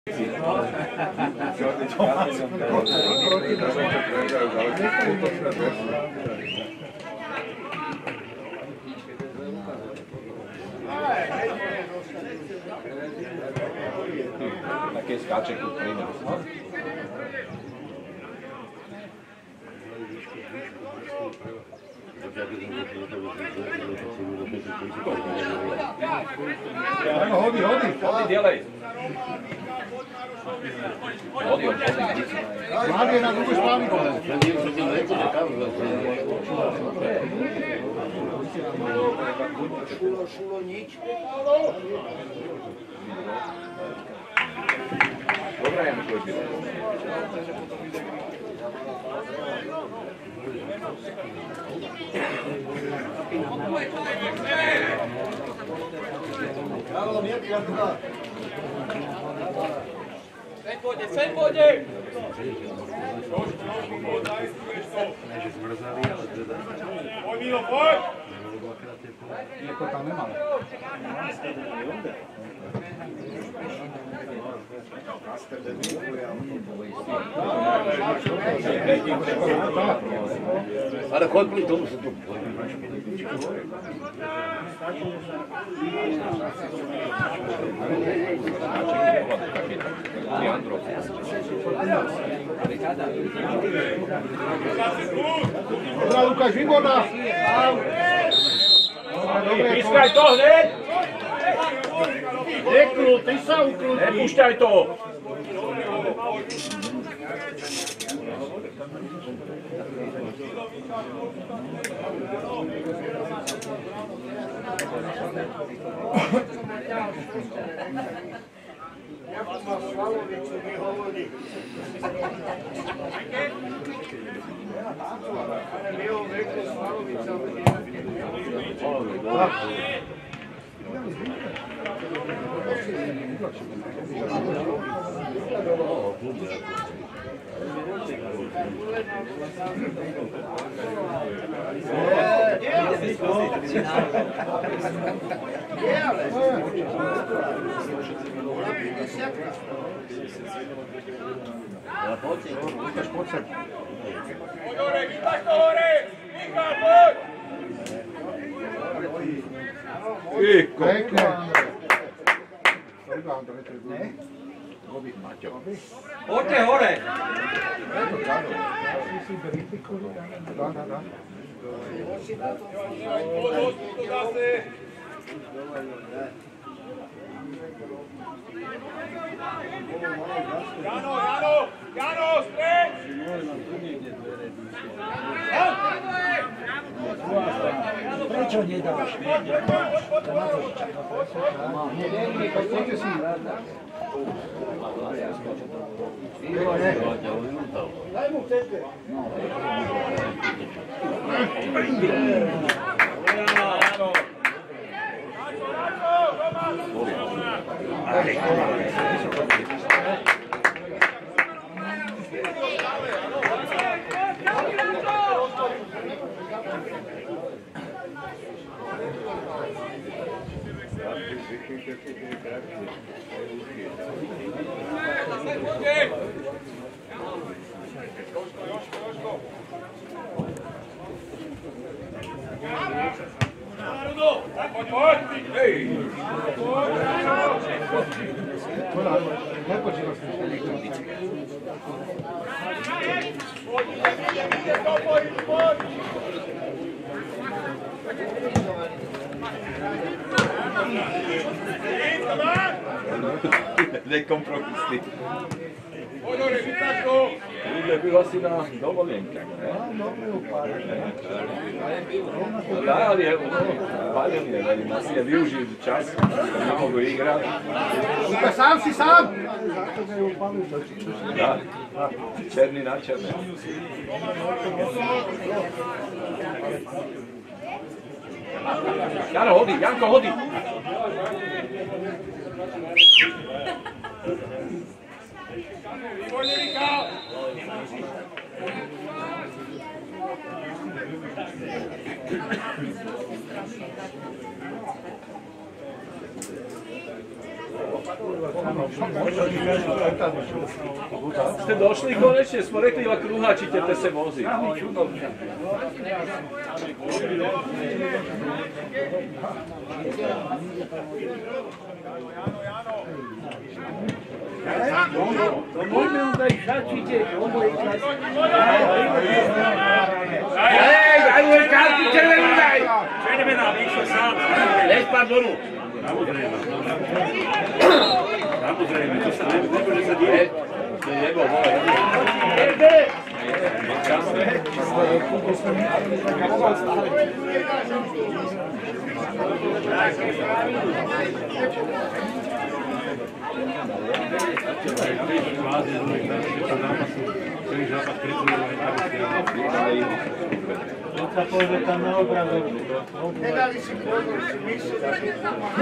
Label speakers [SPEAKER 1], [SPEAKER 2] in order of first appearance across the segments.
[SPEAKER 1] Také skáče tu pri nás.
[SPEAKER 2] Hodi,
[SPEAKER 1] ďalej. Hodi.
[SPEAKER 2] Mladý je na druhú stranu.
[SPEAKER 3] Šulo, nič.
[SPEAKER 1] Dobrá, ja môžu byť.
[SPEAKER 3] Sem pôjde!
[SPEAKER 4] Poď, Milo, poď!
[SPEAKER 2] Ako tam nemal.
[SPEAKER 3] Ale choď pri tomu sa tu
[SPEAKER 2] Dobrá, Lukáš, výborná.
[SPEAKER 4] Pískaj to hneď!
[SPEAKER 2] Nekľud, ty sa ukludí.
[SPEAKER 4] Nepúšťaj to!
[SPEAKER 3] Slavoviču nehovorí. My ho veku Slavoviča
[SPEAKER 4] Poď hore, vybaš to hore! Michal, poď!
[SPEAKER 2] Pekne.
[SPEAKER 3] Poďte hore!
[SPEAKER 4] Poď to zase! Jano, stred!
[SPEAKER 3] Prečo nedáš?
[SPEAKER 2] Poďte si.
[SPEAKER 3] Daj mu vtedy.
[SPEAKER 2] Nepočíval som ešte niekto.
[SPEAKER 1] Nekompromisný.
[SPEAKER 4] Poď hore, vybaš to!
[SPEAKER 1] Ľudia byl asi na dovolienkach, ne? Dá, ale je palenie, veľmi asi je využiť čas, nemohli igrať.
[SPEAKER 2] Lukáš, sám si sám!
[SPEAKER 1] Dá, černý na černé. Jano, hodí, Janko, hodí!
[SPEAKER 4] Výborne, Michal!
[SPEAKER 1] Ste došli konečne, smo rekli iva kruha ćete se voziti.
[SPEAKER 3] Možeme onda ih začite, ovo je izlaz.
[SPEAKER 4] Ajmo je karti červenu daj! Červena, išao sam. Leć pardonu. Samozrejme, to sa ne može zadijeti. To je jebao, ovo je.
[SPEAKER 3] Sa pože tam na obranu.
[SPEAKER 2] Nedali si pozor, si mislio da će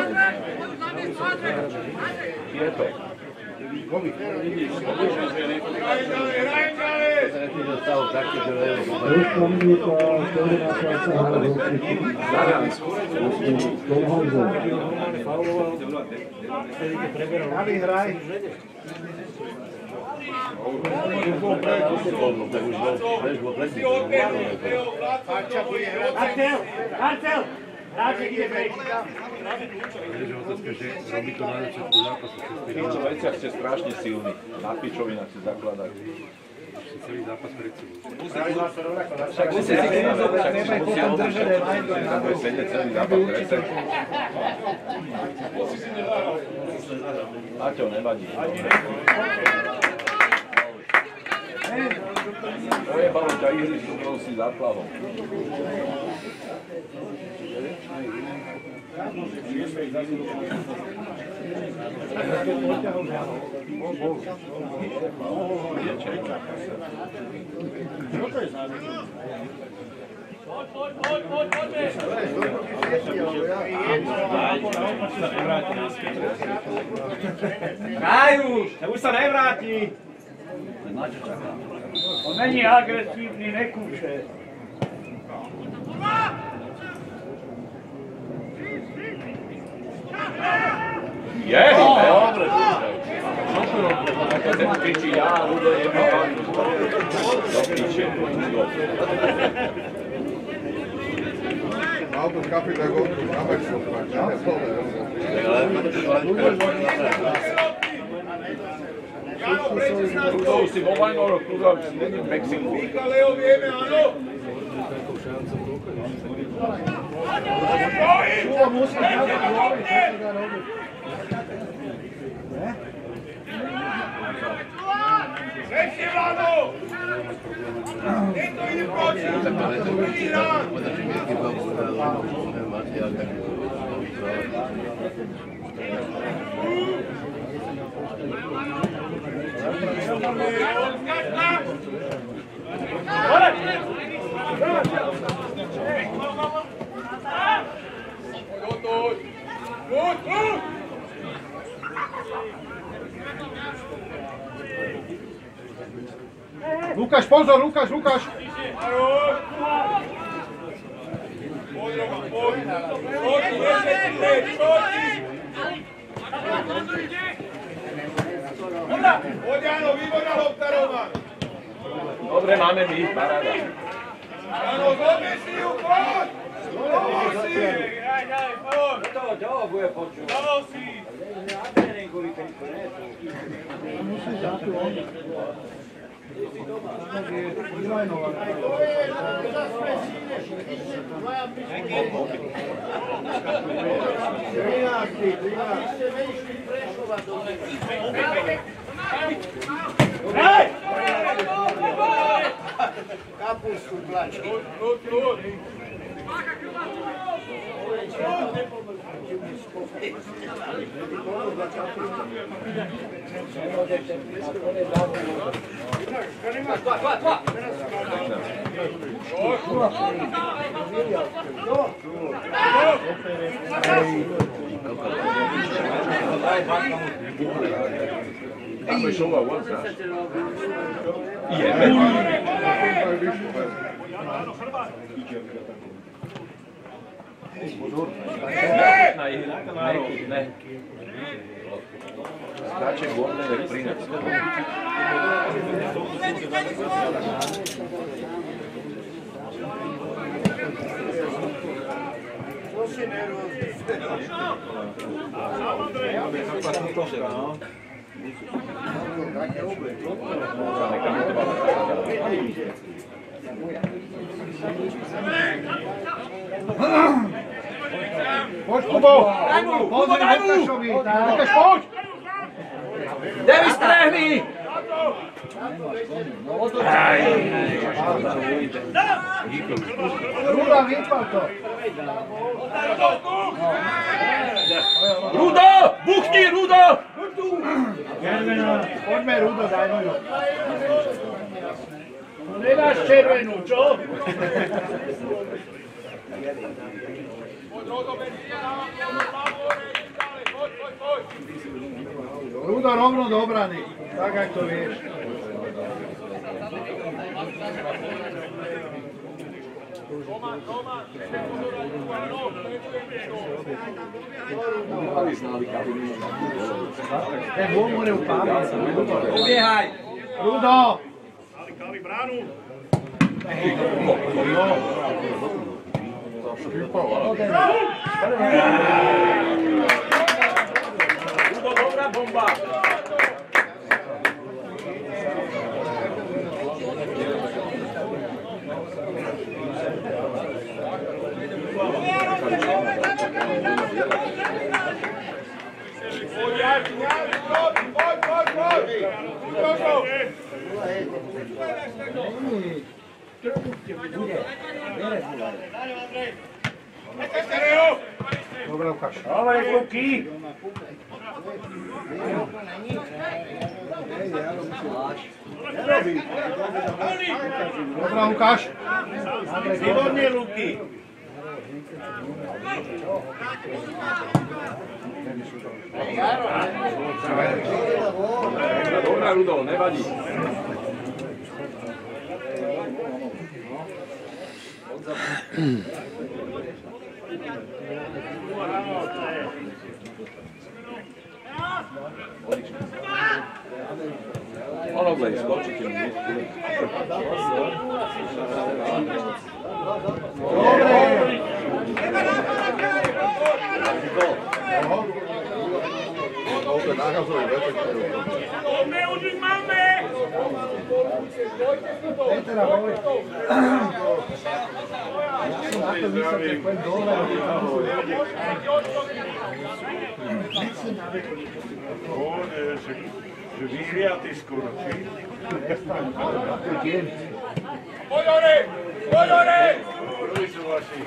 [SPEAKER 2] Ali hraj.
[SPEAKER 3] Artel! Radek ide prej.
[SPEAKER 1] Veciak ste strašne silní, na pičovinách si zakladajú.
[SPEAKER 5] Celý zápas pred sebou.
[SPEAKER 1] Však musí si kým zobrať, nemaj potom držať. Bude sedieť celý zápas pred sebou. Aťo, nevadí. Ojebalo ťa ihrisko, ktorou si zaplavom.
[SPEAKER 3] Už sa nevráti. On není agresívny, nekúše.
[SPEAKER 1] Je, dobre. Keď sa kričí ja, ľudia jebávam. Do piče.
[SPEAKER 6] Auto kapi da go na Mexiko.
[SPEAKER 1] To už si vo Vajnoroch, kúzal, si není v Mexiku.
[SPEAKER 4] Víka, Leo, vieme, áno? Sečte, Vlado! Tento ide proti!
[SPEAKER 2] Lukáš, pozor, Lukáš, Lukáš!
[SPEAKER 4] Poď, áno, výborná lopta, Roman!
[SPEAKER 1] Dobre, máme my, paráda.
[SPEAKER 4] Áno, zlobie si ju, poď! Zlobie si!
[SPEAKER 3] To bude počuť.
[SPEAKER 4] Zlobie si!
[SPEAKER 2] Kapustu plači.
[SPEAKER 1] Kako je šova ovo, znaš? Jebe. Ne. Skače gorne, nek prinac.
[SPEAKER 2] To si nervózny. Poď, Kubo! Pozri Lukášovi! Lukáš, poď!
[SPEAKER 1] Kde vystrehni?
[SPEAKER 2] Ruda, vypal to!
[SPEAKER 1] Rudo! Buchni, Rudo!
[SPEAKER 2] Poďme, Rudo, dajmo ju.
[SPEAKER 3] Nedáš červenú, čo?
[SPEAKER 2] Rudo, rovno do obrany. Tak, jak to vieš. Ten bol more upáliť.
[SPEAKER 1] Ubiehaj!
[SPEAKER 2] Rudo!
[SPEAKER 3] Kali bránu.
[SPEAKER 1] Rudo, dobrá bomba!
[SPEAKER 2] Dobre, Lukáš.
[SPEAKER 3] Dobre, kluky.
[SPEAKER 2] Dobre, Lukáš.
[SPEAKER 3] Výborne, Luky.
[SPEAKER 1] Dobrá, Rudo, nevadí. Ono glej, skočite mi.
[SPEAKER 6] Dobre, nárazový vetek.
[SPEAKER 3] Neužiť máme!
[SPEAKER 2] Petra, voli. Ja som na to myslel, že poď dole.
[SPEAKER 3] Že vyhriatý skoro, či?
[SPEAKER 4] Poďore! Poďore!
[SPEAKER 3] Prví sú vaši.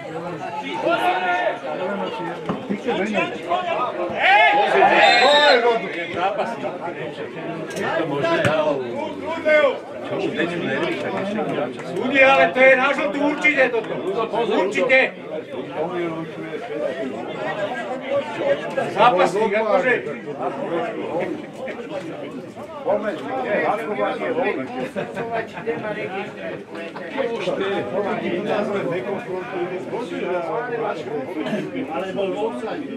[SPEAKER 3] Súdi, ale to je na žltú určite toto. Určite. Zápasník, akože.
[SPEAKER 2] Ale bol v obsade.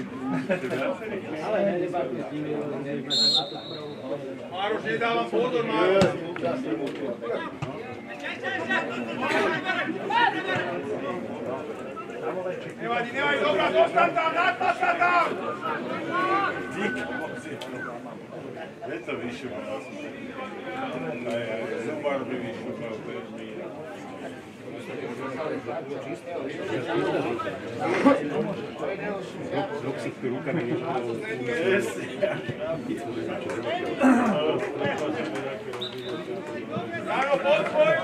[SPEAKER 3] Mároš, nedávam pozor, Mároš. Nevadí, nevadí, dobrá, dostan tam, dostan tam! Je to vyšumal. Zubár by vyšumal, to je zmíra.
[SPEAKER 5] Zlok si tu rukami niečo.
[SPEAKER 3] Áno, pod svoju!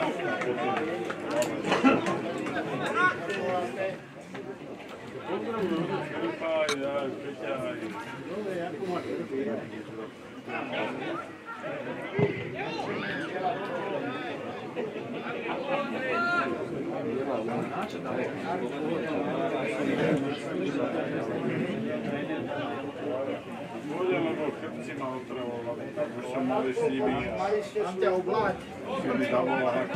[SPEAKER 5] Lebo chrbci ma otravoval, tak už som
[SPEAKER 2] mali s nimi. Tam ťa obláť. Keby tam bola haka.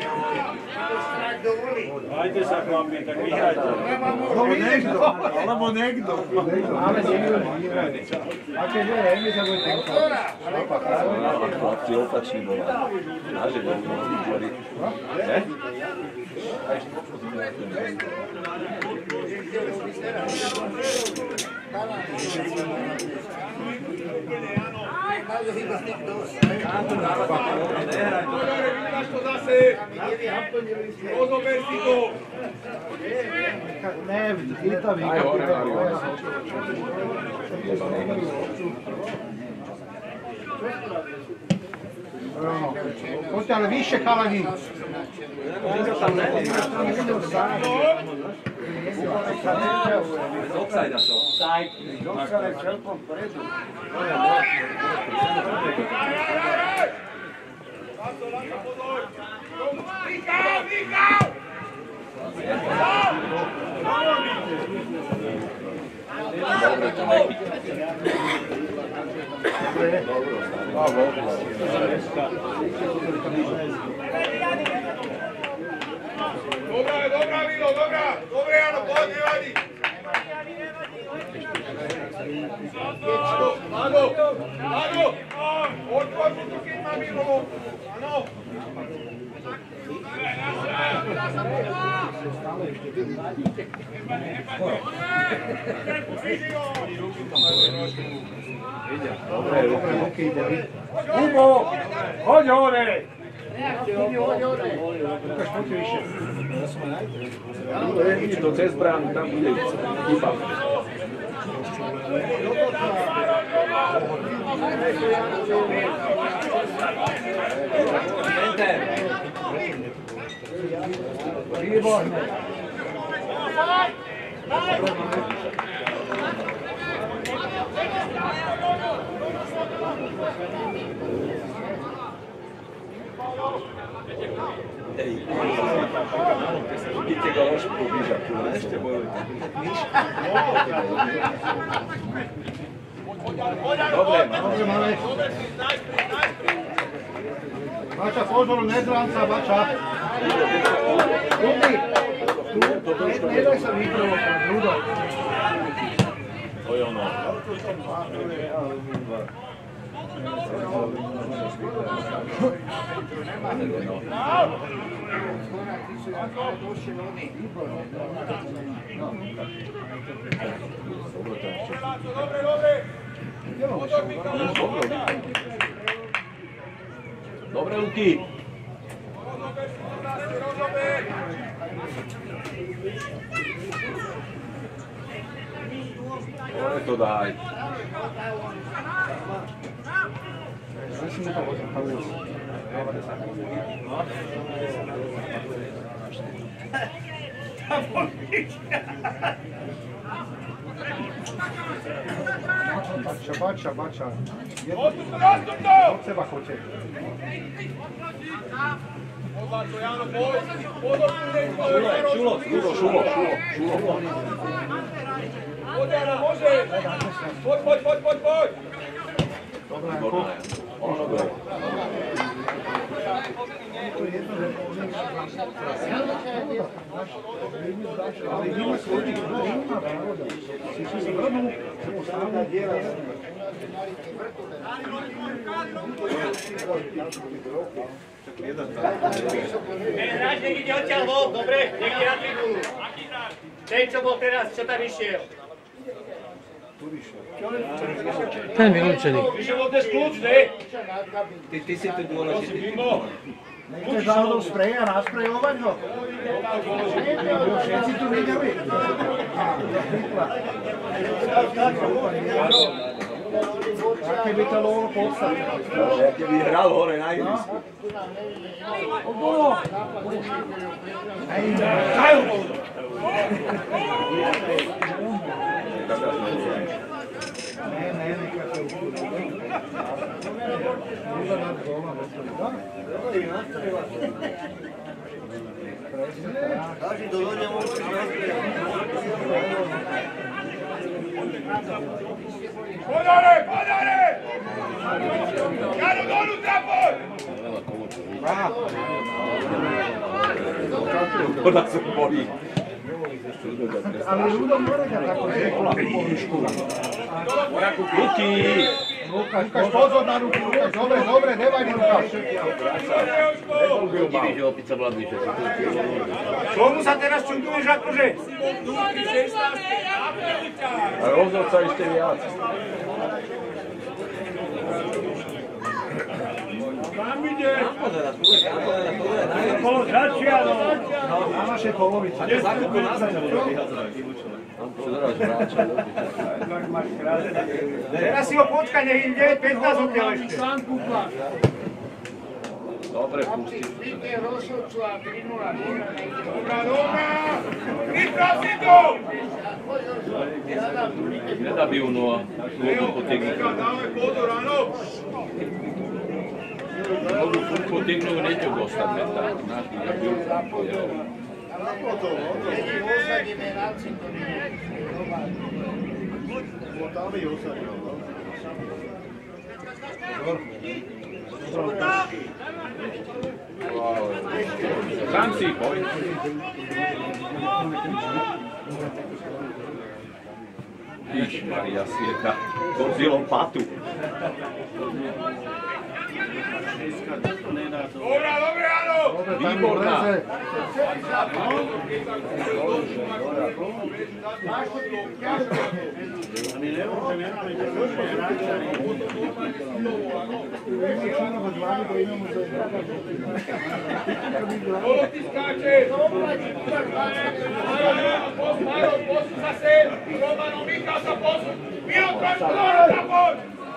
[SPEAKER 3] Hajte sa, chlapi, tak vyhrajte.
[SPEAKER 2] Alebo niekto. Ale niekto. A keďže Remi sa bude ten
[SPEAKER 1] Chlapci opačný bola. Náže veľmi vytvorí. Ne?
[SPEAKER 2] Ne, chytavý.
[SPEAKER 1] Aj hore, Mario.
[SPEAKER 2] Poďte, ale vyššie, chalani.
[SPEAKER 1] Bez offside-a to. Dobre, to nechytí.
[SPEAKER 4] Dobrá, Milo, dobrá. Dobre, Jano, poď, nevadí. Áno. Odpoď mu to, keď má Milovu. Áno.
[SPEAKER 3] Hugo, hoď hore!
[SPEAKER 1] To cez bránu, tam bude chyba.
[SPEAKER 2] Výborné.
[SPEAKER 1] Vidíte go lož pobíža, tu ešte bojujú. Dobre,
[SPEAKER 2] máme. Bača, pozor, nezrám sa, Bača. Nedaj sa vyprovokať, Rudo.
[SPEAKER 1] to je ono. Dobre, Luky. Dobre to daj.
[SPEAKER 2] Bača. Od seba choďte.
[SPEAKER 1] Šulo.
[SPEAKER 4] Poď.
[SPEAKER 2] Dobre, ale ima svojih ima pravoda. Si se vrnu, se postavlja djela.
[SPEAKER 7] Hráč, nech ide odtiaľ von, dobre? Nech ide na tribúnu. Ten, čo bol teraz, čo tam išiel.
[SPEAKER 8] Ten vylúčený.
[SPEAKER 4] Vyšiel od dnes kľúč, ne?
[SPEAKER 1] Ty si tu dôležitý.
[SPEAKER 2] Nechceš náhodou spreja nasprejovať ho? Všetci tu videli. Aké by to bolo podstatné.
[SPEAKER 1] Keby hral hore na ihrisku.
[SPEAKER 4] Podare!
[SPEAKER 1] Ona sa bojí.
[SPEAKER 2] Ale ľuďom moreňa tako žekla pohyšku.
[SPEAKER 1] Ruky!
[SPEAKER 2] Lukáš, pozor na ruku, Lukáš, dobre, nevadí Lukáš.
[SPEAKER 3] Diví, že opica bola bližšie.
[SPEAKER 4] Čomu sa teraz čuduješ akože?
[SPEAKER 1] A rozhod sa ešte viac.
[SPEAKER 4] Tam ide! Bolo začialo!
[SPEAKER 2] Na našej polovici.
[SPEAKER 4] Teraz si ho počka, nech ide 15 odtiaľ ešte.
[SPEAKER 1] Dobre, pusti.
[SPEAKER 4] Dobrá! Vypraci to!
[SPEAKER 1] Nedabijú noha. Nohu potignú.
[SPEAKER 4] Dáme pozor, áno!
[SPEAKER 1] Nohu furt potignú, neťok ostať mentálne. Náš nedabijú. Sám si, poď. Ježišmaria, svieta. Godzillom patu.
[SPEAKER 4] Dobrá, dobre, áno!
[SPEAKER 1] Výborná.
[SPEAKER 4] Ty skáče! Posun sa sem! Romano, Michal sa posun! Miotran, Flora, sa poď!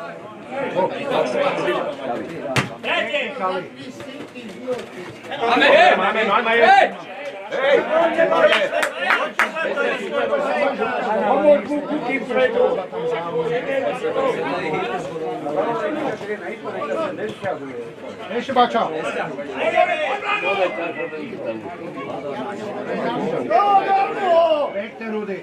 [SPEAKER 1] Máme, hej! Máme, hej! Hej!
[SPEAKER 4] Pomôž mu kukým predu!
[SPEAKER 2] Ešte bača. Pekne, Rudy.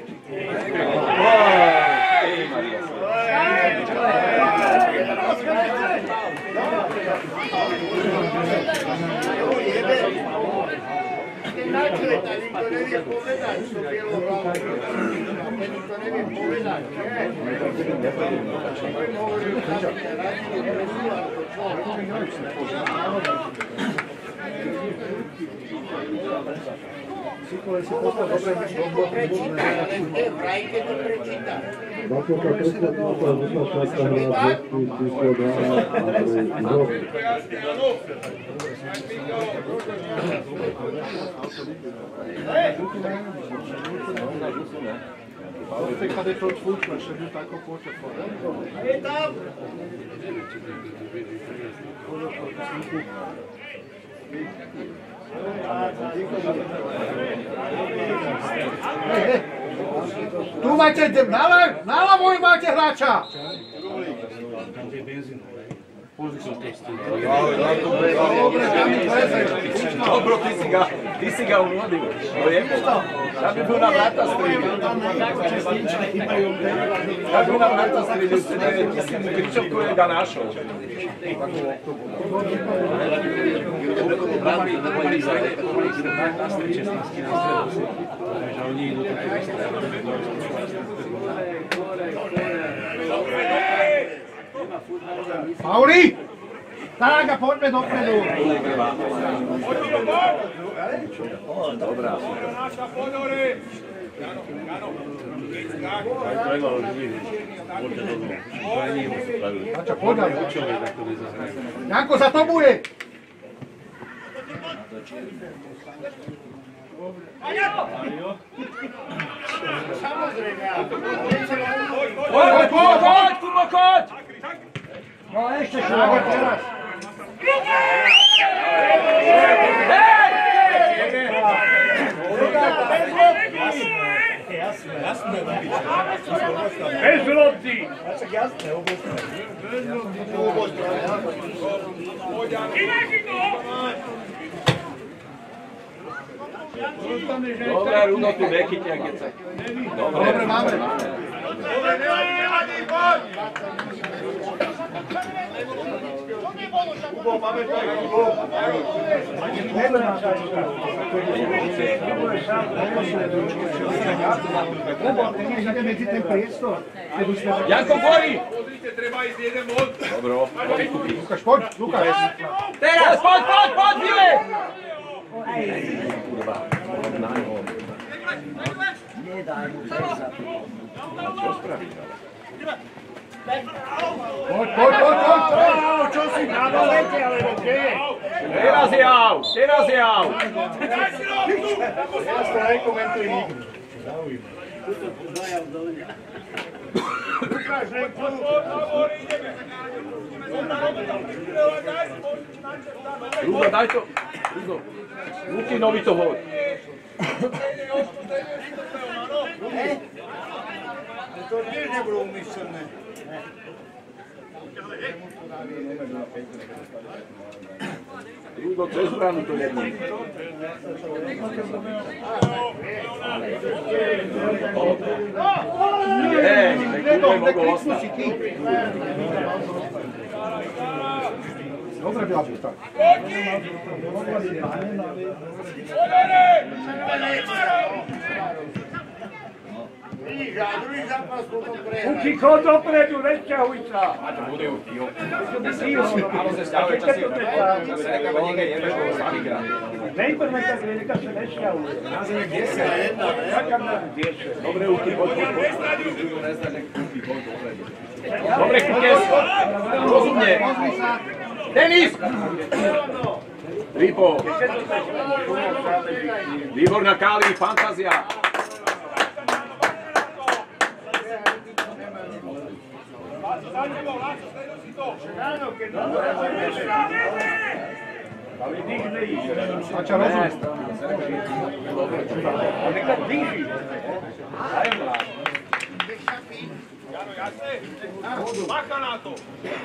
[SPEAKER 2] Kada to odšvúčka, še bi tako počet fotat.
[SPEAKER 4] Je tam!
[SPEAKER 2] Tu máte, naľavo máte hráča!
[SPEAKER 1] Dobro, ty si ga unudio. Ja bi bil na vrata strelio. Ja bi bil na vrata strelio, ti si mu kričal ko je ga našao.
[SPEAKER 2] Pauli! Tága, poďme dopredu!
[SPEAKER 1] Dobrá.
[SPEAKER 2] Ača, poďme. Janko, za to bude!
[SPEAKER 1] Poď, Kubo, poď!
[SPEAKER 2] No ešte šláva teraz.
[SPEAKER 4] Bez lopty!
[SPEAKER 1] Dobre, Rudo, tu nechytia, keď sa...
[SPEAKER 2] Dobre, máme.
[SPEAKER 4] Dobre, nevadí, poď!
[SPEAKER 2] Kubo, pamätaj, Kubo. Kubo, ty než ide medzi ten priestor.
[SPEAKER 1] Janko, gori!
[SPEAKER 6] Treba ísť jeden mod.
[SPEAKER 1] Dobro,
[SPEAKER 2] Lukáš, poď, Lukáš.
[SPEAKER 1] teraz, poď, File! Kurva, na ňo. Čo spravíš, ale?
[SPEAKER 2] Poď.
[SPEAKER 3] Čo si na dolete, alebo kde je?
[SPEAKER 1] Teraz je out!
[SPEAKER 2] Teraz to nekomentuj nikdy.
[SPEAKER 3] Lukáš, Renku.
[SPEAKER 1] Rudo, daj to. Rudo. Lukinovi to hoď.
[SPEAKER 2] To tiež nebolo umyšlené.
[SPEAKER 1] Rudo, cez bránu to jedný. Nie, mogol ostať.
[SPEAKER 2] Dobre byla by tak.
[SPEAKER 3] Vidíš, a druhý zápas potom prehraj. Kuky, chod dopredu, neťahuj sa.
[SPEAKER 1] A to bude u Tího.
[SPEAKER 3] Áno,
[SPEAKER 1] se stavuje časy.
[SPEAKER 3] Nejprve tak veľká sa nešťahuje.
[SPEAKER 1] Na zemi 10.
[SPEAKER 3] Čakám na 10.
[SPEAKER 1] Dobre, Uky, poď. Dobre, Kukes. Rozumne. Denis! Lipo. Výborná Káli, fantázia.
[SPEAKER 2] Ača, rozumiem.
[SPEAKER 3] Neka dýši.
[SPEAKER 6] Bacha na to!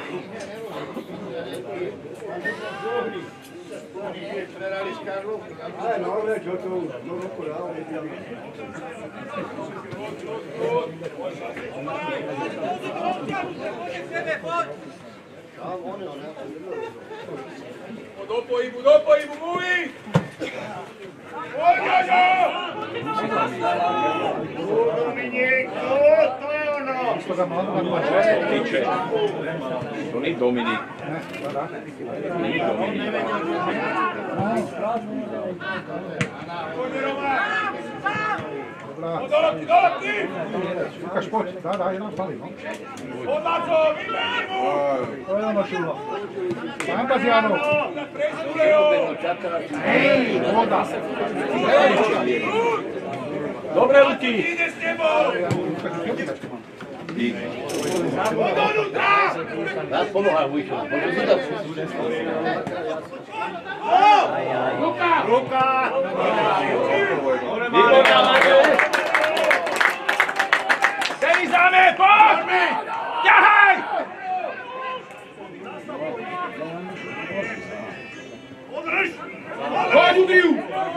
[SPEAKER 2] Prehrali s Karlom. Ale no, čo to už do roku dál.
[SPEAKER 6] Do pohybu, mówi!
[SPEAKER 3] Dominik, to je ono.
[SPEAKER 1] Tyče. To nie Dominik. Nie Dominik.
[SPEAKER 2] Lukáš, poď, daj nám pali, no. To je ono šulo. Fantaziano. Voda.
[SPEAKER 1] Dobre, Luky.
[SPEAKER 8] Nás pomohá, Vujko.
[SPEAKER 3] Ruka!
[SPEAKER 1] Výborná, Marko.
[SPEAKER 6] Denis, dáme, poď! Ťahaj! Poď, Udriu!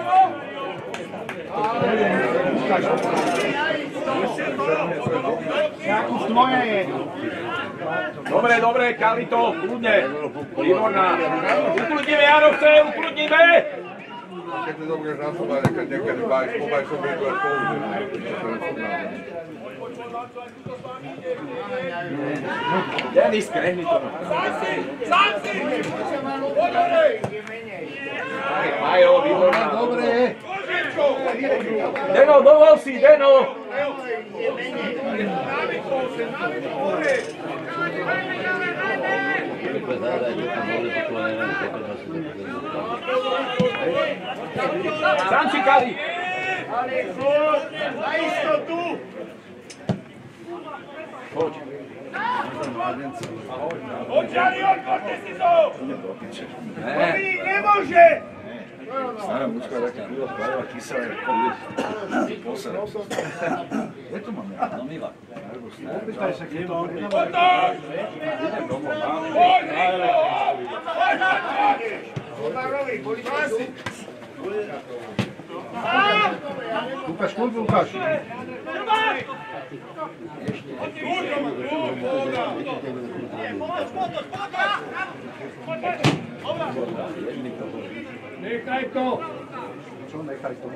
[SPEAKER 2] Jakub, tvoje je.
[SPEAKER 1] Dobre, Kalito, kľudne. Výborná. Ukludníme, Jano chce, ukludníme.
[SPEAKER 6] Keď to dobudeš na soba, niekedy báš, pobáš som vedu až použiť.
[SPEAKER 1] Denis, krehni to.
[SPEAKER 6] Sanci! Poďorej!
[SPEAKER 1] Majo, výborná.
[SPEAKER 2] Dobre.
[SPEAKER 1] Deno, dovol si, Deno. Sanci, Kali.
[SPEAKER 3] Ale chod, na istotu.
[SPEAKER 1] Poď.
[SPEAKER 6] Odžali, odkoďte si to!
[SPEAKER 3] Dominik nemôže.
[SPEAKER 6] Stará mučka taká byla spravila kyselé, posel.
[SPEAKER 2] Kde to máme?
[SPEAKER 6] Opýtaj sa, keď to bude. Otoč! Poď, Riko! Poď na to!
[SPEAKER 3] Obarovi, boli pási.
[SPEAKER 2] Lukáš, kľud, Lukáš.
[SPEAKER 3] Nechaj to!
[SPEAKER 2] Čo nechaj to?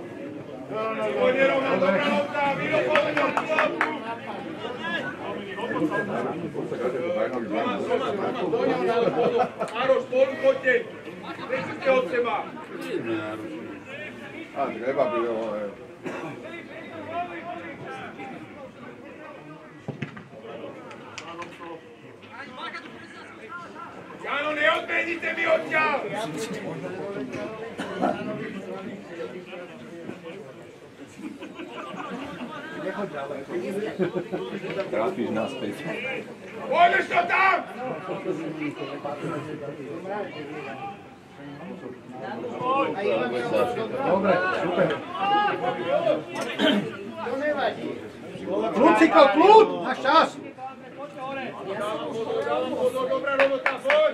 [SPEAKER 3] Maroš, spolu chodte! Nechcete od seba!
[SPEAKER 6] A treba bilo...
[SPEAKER 3] Jano, neodmenite mi odtiaľ!
[SPEAKER 1] Trafíš naspäť.
[SPEAKER 3] Pôjdeš to tam!
[SPEAKER 2] Dobre, super. Kľud, Cikl, kľud! Máš čas!
[SPEAKER 3] Dobrá robota, poď!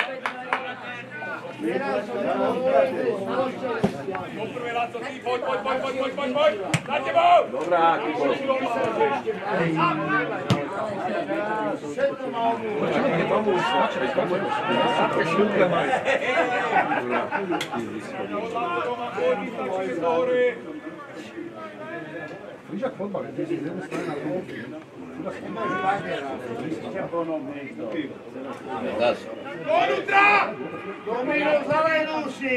[SPEAKER 3] Poprvé, Laco, ty, poď! Za tebou!
[SPEAKER 1] Dobrá, Kubo. Počkaj, tomu už stačí. Také šľúple majú.
[SPEAKER 2] Víš, jak fotbal, ty si z jednej strany na druhú.
[SPEAKER 3] Donútra! Domino, zalej duši!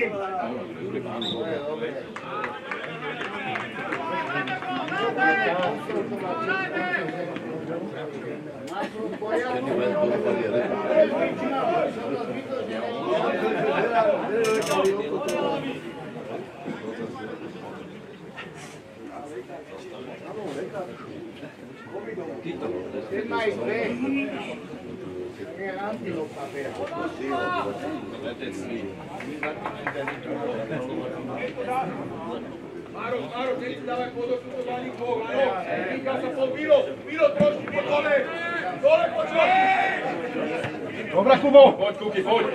[SPEAKER 3] Máro, keď si dávaj podosudovaný bol, áno, týka sa pod Milo trošku pod dole počuť!
[SPEAKER 2] Dobre, Kubo!
[SPEAKER 3] Poď, Kuky, poď!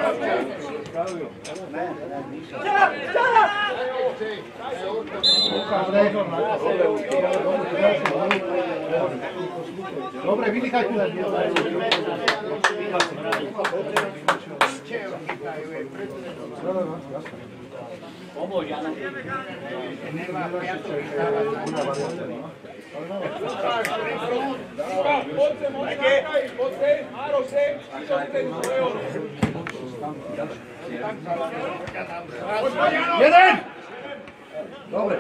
[SPEAKER 2] Dobre, vydýchaj tu.
[SPEAKER 7] Pomôž, Jano.
[SPEAKER 3] Poď sem, Máro, sem,
[SPEAKER 2] Jeden! Dobre.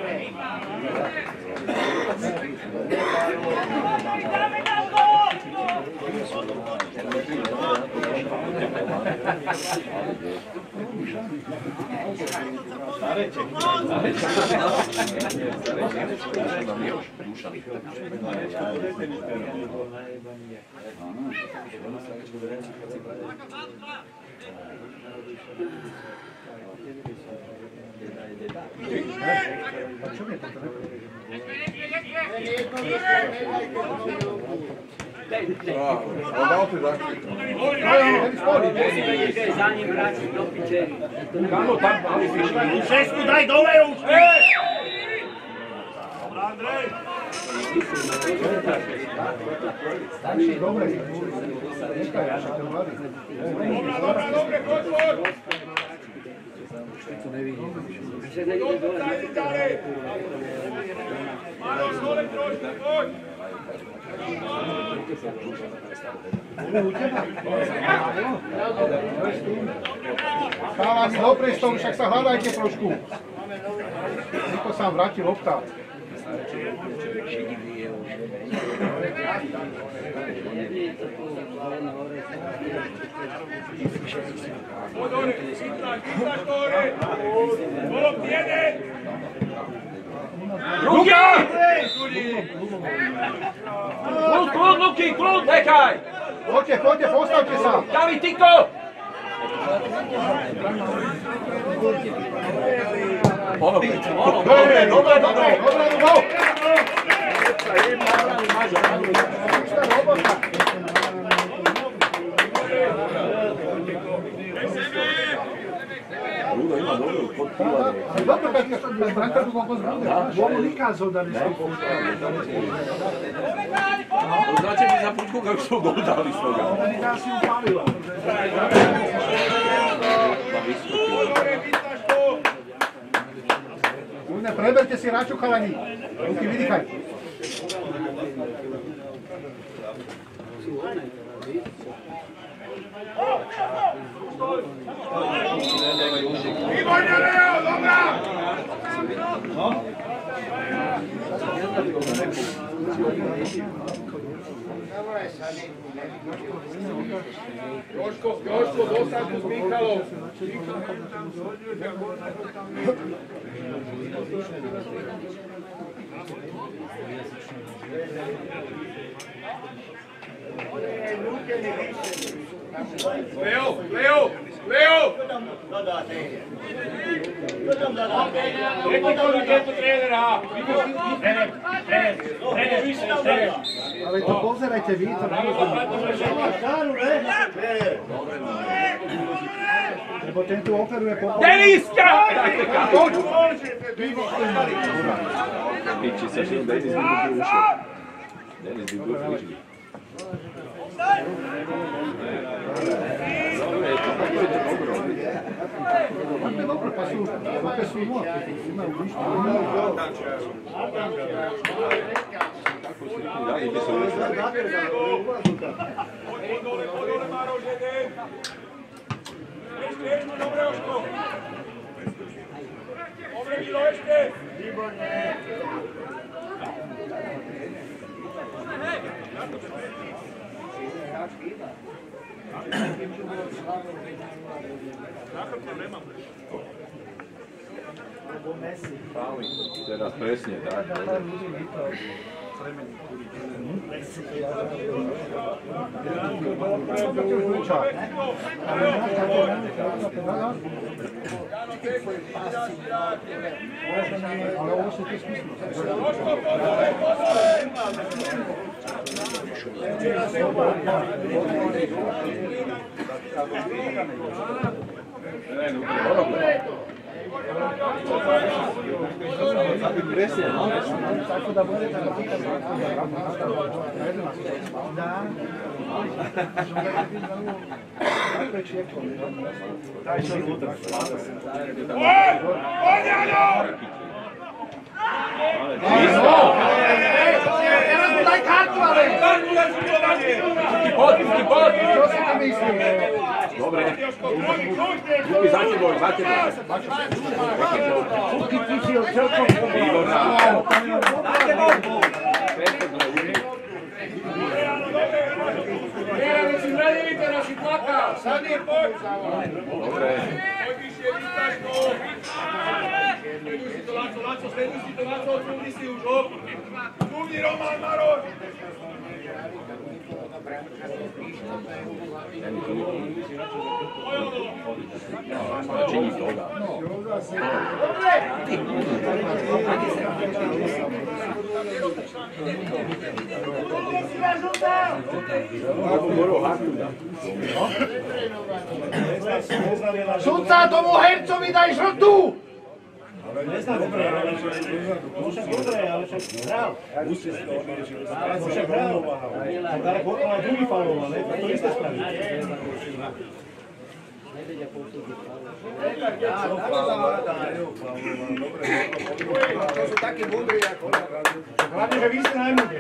[SPEAKER 7] Za ním vrátiť do piče.
[SPEAKER 1] Kámo, tam mali fišky.
[SPEAKER 3] Šesku daj dole už! Andrej!
[SPEAKER 2] Dobre.
[SPEAKER 3] Dobre, poď! Dajte ďalej! Maroš, dole trošku, poď!
[SPEAKER 2] Chalani, do priestoru, však sa hľadajte trošku. Niko sa vám vráti lopta.
[SPEAKER 3] Poď hore, chytlaš hore! Bolo jeden!
[SPEAKER 1] Ruka! Kľud, Luky, kľud, nechaj!
[SPEAKER 2] Poďte, postavte sa!
[SPEAKER 1] David, Tiko! Dobre,
[SPEAKER 2] Lubo!
[SPEAKER 1] Rudo ima mal dobrú podpívanie.
[SPEAKER 2] Dobro, kad brankářů koľko zbude. Bolo vykázal, da ne sú.
[SPEAKER 1] Znači mi za putku kako su gol dali s toga.
[SPEAKER 2] Da ne da si upalila. Ne, preberte si raču kalani. Ruki vidi kaj.
[SPEAKER 3] Ivanja Leo, dobra! Joško, dosadno s Mihalom. Leo!
[SPEAKER 2] Ale to pozerajte vy, to lebo ten tu operuje po...
[SPEAKER 1] Deniska! Piči sa što Denis bi bio ušao. Denis bi bio frižni.
[SPEAKER 2] Dobro, pa su, opet su imali, imaju višće.
[SPEAKER 1] Tako su rekli, da, i bi se uvijek.
[SPEAKER 3] Podole Maroš, jeden! Ešte, dobre, Joško! Dobre, Milo, ešte! Výborne!
[SPEAKER 1] Fali, teraz presne, tak.
[SPEAKER 2] Ale ovo se to smisli. Tako da bude da daj kartu, ale! Čo si to myslíš?
[SPEAKER 1] Dobre. Ruky za tebou, za tebou.
[SPEAKER 2] Ruky ti si od celkom
[SPEAKER 1] Výborná. Dobre.
[SPEAKER 3] Sleduj si to, Laco, odsúvni si už, hop! Odsúvni Roman Maroš!
[SPEAKER 1] Činí toga.
[SPEAKER 2] Sudca, tomu hercovi daj žltú!
[SPEAKER 6] Neznám dobre, ale však dobre, ale však hral. Však hral. Ale potom aj druhý fauloval, ne? To isté spraví.
[SPEAKER 2] To sú takí múdri ako...
[SPEAKER 6] Hlavne, že vy ste najmúdri.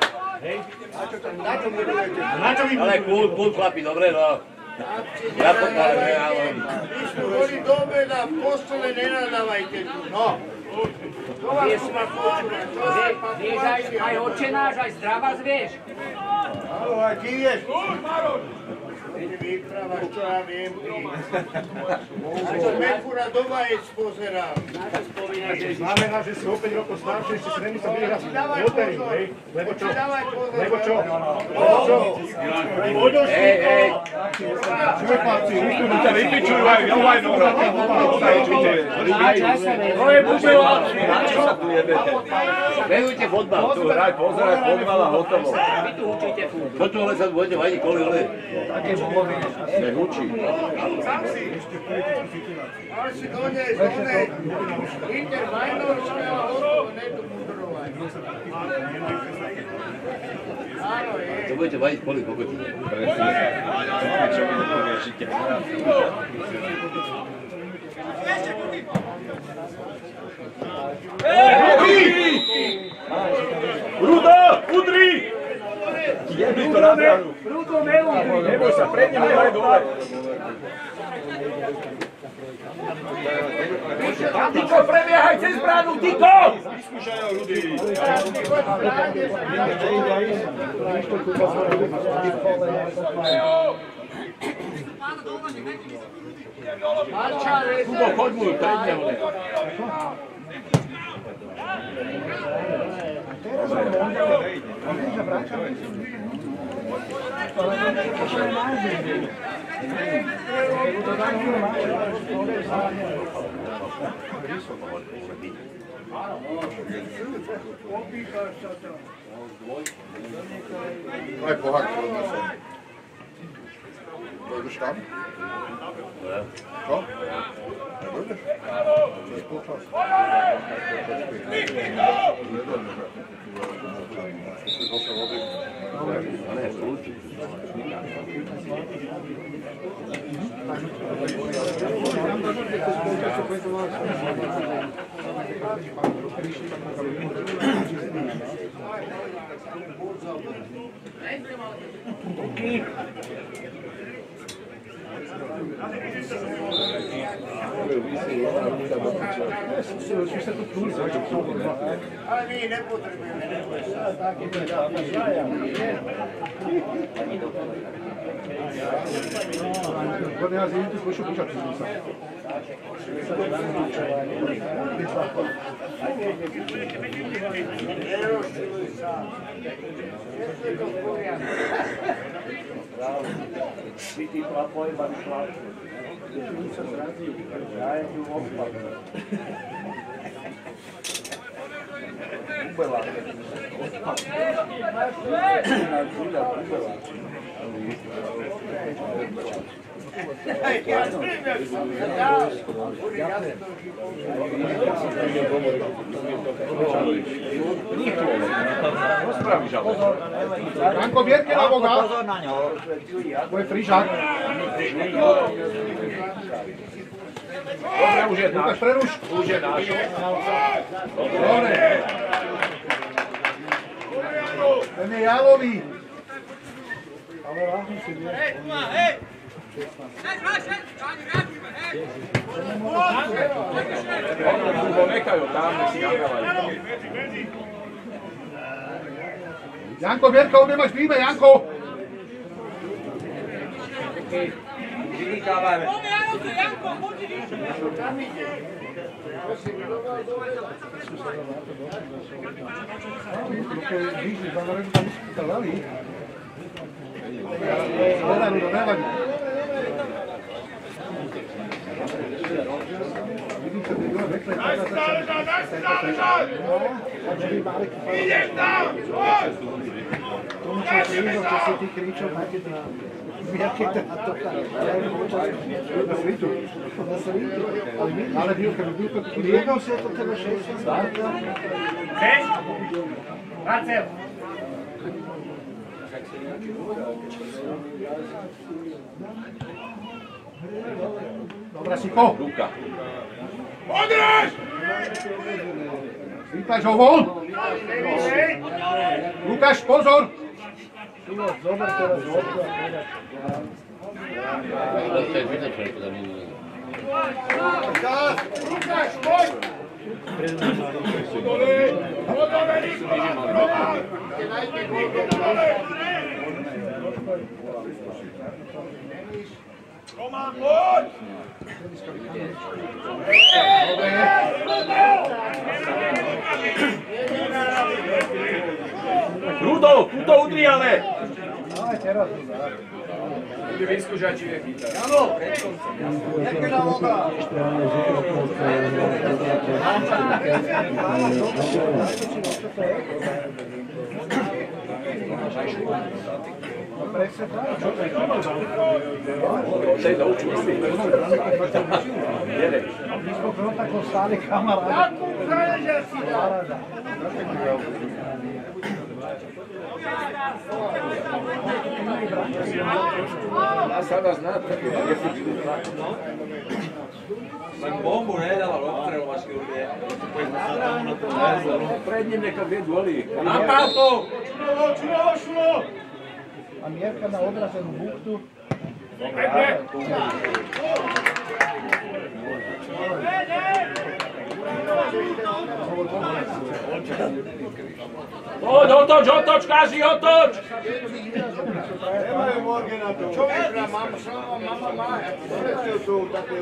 [SPEAKER 2] Na čo budujete?
[SPEAKER 8] Ale kúl chlapi, dobre, no. Ja potváram, ale...
[SPEAKER 2] My sme boli dobre, na postole nenadávajte tu, no. Vieš ma počúvať, čo sa
[SPEAKER 7] Vieš aj očenáš, aj zdravá zvieš.
[SPEAKER 2] Áno, a ty vieš?
[SPEAKER 3] Maroš!
[SPEAKER 2] Vyprávaš, čo ja viem, ty. A čo Merkúra doma jeď pozeral.
[SPEAKER 6] Znamená, že si o 5 rokov starší, ešte si nemyslel byť raz lotériu, hej? Lebo čo? Lebo čo? Čo je páci?
[SPEAKER 1] Ťa vypičujú aj dobro.
[SPEAKER 8] To je bubelo. Behujte fotbal.
[SPEAKER 1] Tu hraj, pozeraj fotbal a hotovo.
[SPEAKER 8] Čo tu ale sa budete vadiť kvôli, ale...
[SPEAKER 1] Nech učí.
[SPEAKER 3] Až si donieš, onej. Inter Majnor, Šmela, Hotovo, nejdu mudrovať. Áno, je.
[SPEAKER 8] To budete vadiť poli kokotine.
[SPEAKER 1] Čo mi to povieš, žite? Rudo, udri! Jebni to na bránu.
[SPEAKER 4] Rudo, neudri!
[SPEAKER 1] Neboj sa, pred ním nehaj dole.
[SPEAKER 4] Tiko, prebiehaj cez bránu, Tiko!
[SPEAKER 1] Vyskúšaj ho, Rudy. Kubo, choď mu, pred ním.
[SPEAKER 2] Aj pohár, ktorý nesem. Pôjdeš tam? Čo? Nepôjdeš? To je spolčas.
[SPEAKER 3] Ale my nepotrebujeme, neboj sa.
[SPEAKER 2] Kod ja zim tu slušao počati sa. Janko, Bierke na boga. To je frižák.
[SPEAKER 1] Dobre, už je náš.
[SPEAKER 2] Preruš.
[SPEAKER 1] Už je náš.
[SPEAKER 2] Dobre. Ten je jalový. Ale vážne si vie.
[SPEAKER 1] Kubo, nechajú tam, nech si nahrávajú.
[SPEAKER 2] Janko, Bierka, obiemáš príjme, Janko.
[SPEAKER 4] Vydýchávajme.
[SPEAKER 2] Nevadí.
[SPEAKER 3] Ideš tam!
[SPEAKER 2] Tomu, čo je prízor, čo si ty kričal, máte ty Bierke na to. Na svitu. Na svitu. Ale Bierka, jednou si je to tebe 60.
[SPEAKER 7] Chceš? Vracem.
[SPEAKER 2] Dobra, Siko.
[SPEAKER 1] Ruka.
[SPEAKER 3] Odráž!
[SPEAKER 2] Vítaj ho von. Lukáš, pozor. Zober teraz loptu a povedať.
[SPEAKER 3] Lukáš, poď! Dole, rýchlo! Roman, poď!
[SPEAKER 1] Rudo, tuto udri, ale!
[SPEAKER 2] Aj teraz to dá.
[SPEAKER 1] Bude vyskúšať, či vie chytať.
[SPEAKER 2] Áno, nejaké na voda.
[SPEAKER 1] Sei da učinu svi. Jedeš.
[SPEAKER 2] Mi smo prvo tako stali kamaradi.
[SPEAKER 3] Kako kažeš si da?
[SPEAKER 1] A sada znate,
[SPEAKER 8] Bombu ne dala, loptreo vaš ljudi.
[SPEAKER 1] pred njim neka gdje goli.
[SPEAKER 8] Napato!
[SPEAKER 3] Šulo!
[SPEAKER 2] Amerika na odraženu buktu.
[SPEAKER 4] Otoč, kaži, otoč!
[SPEAKER 3] Nemaju Morgana to. Čovjek na mama Maja. Sve su tu takve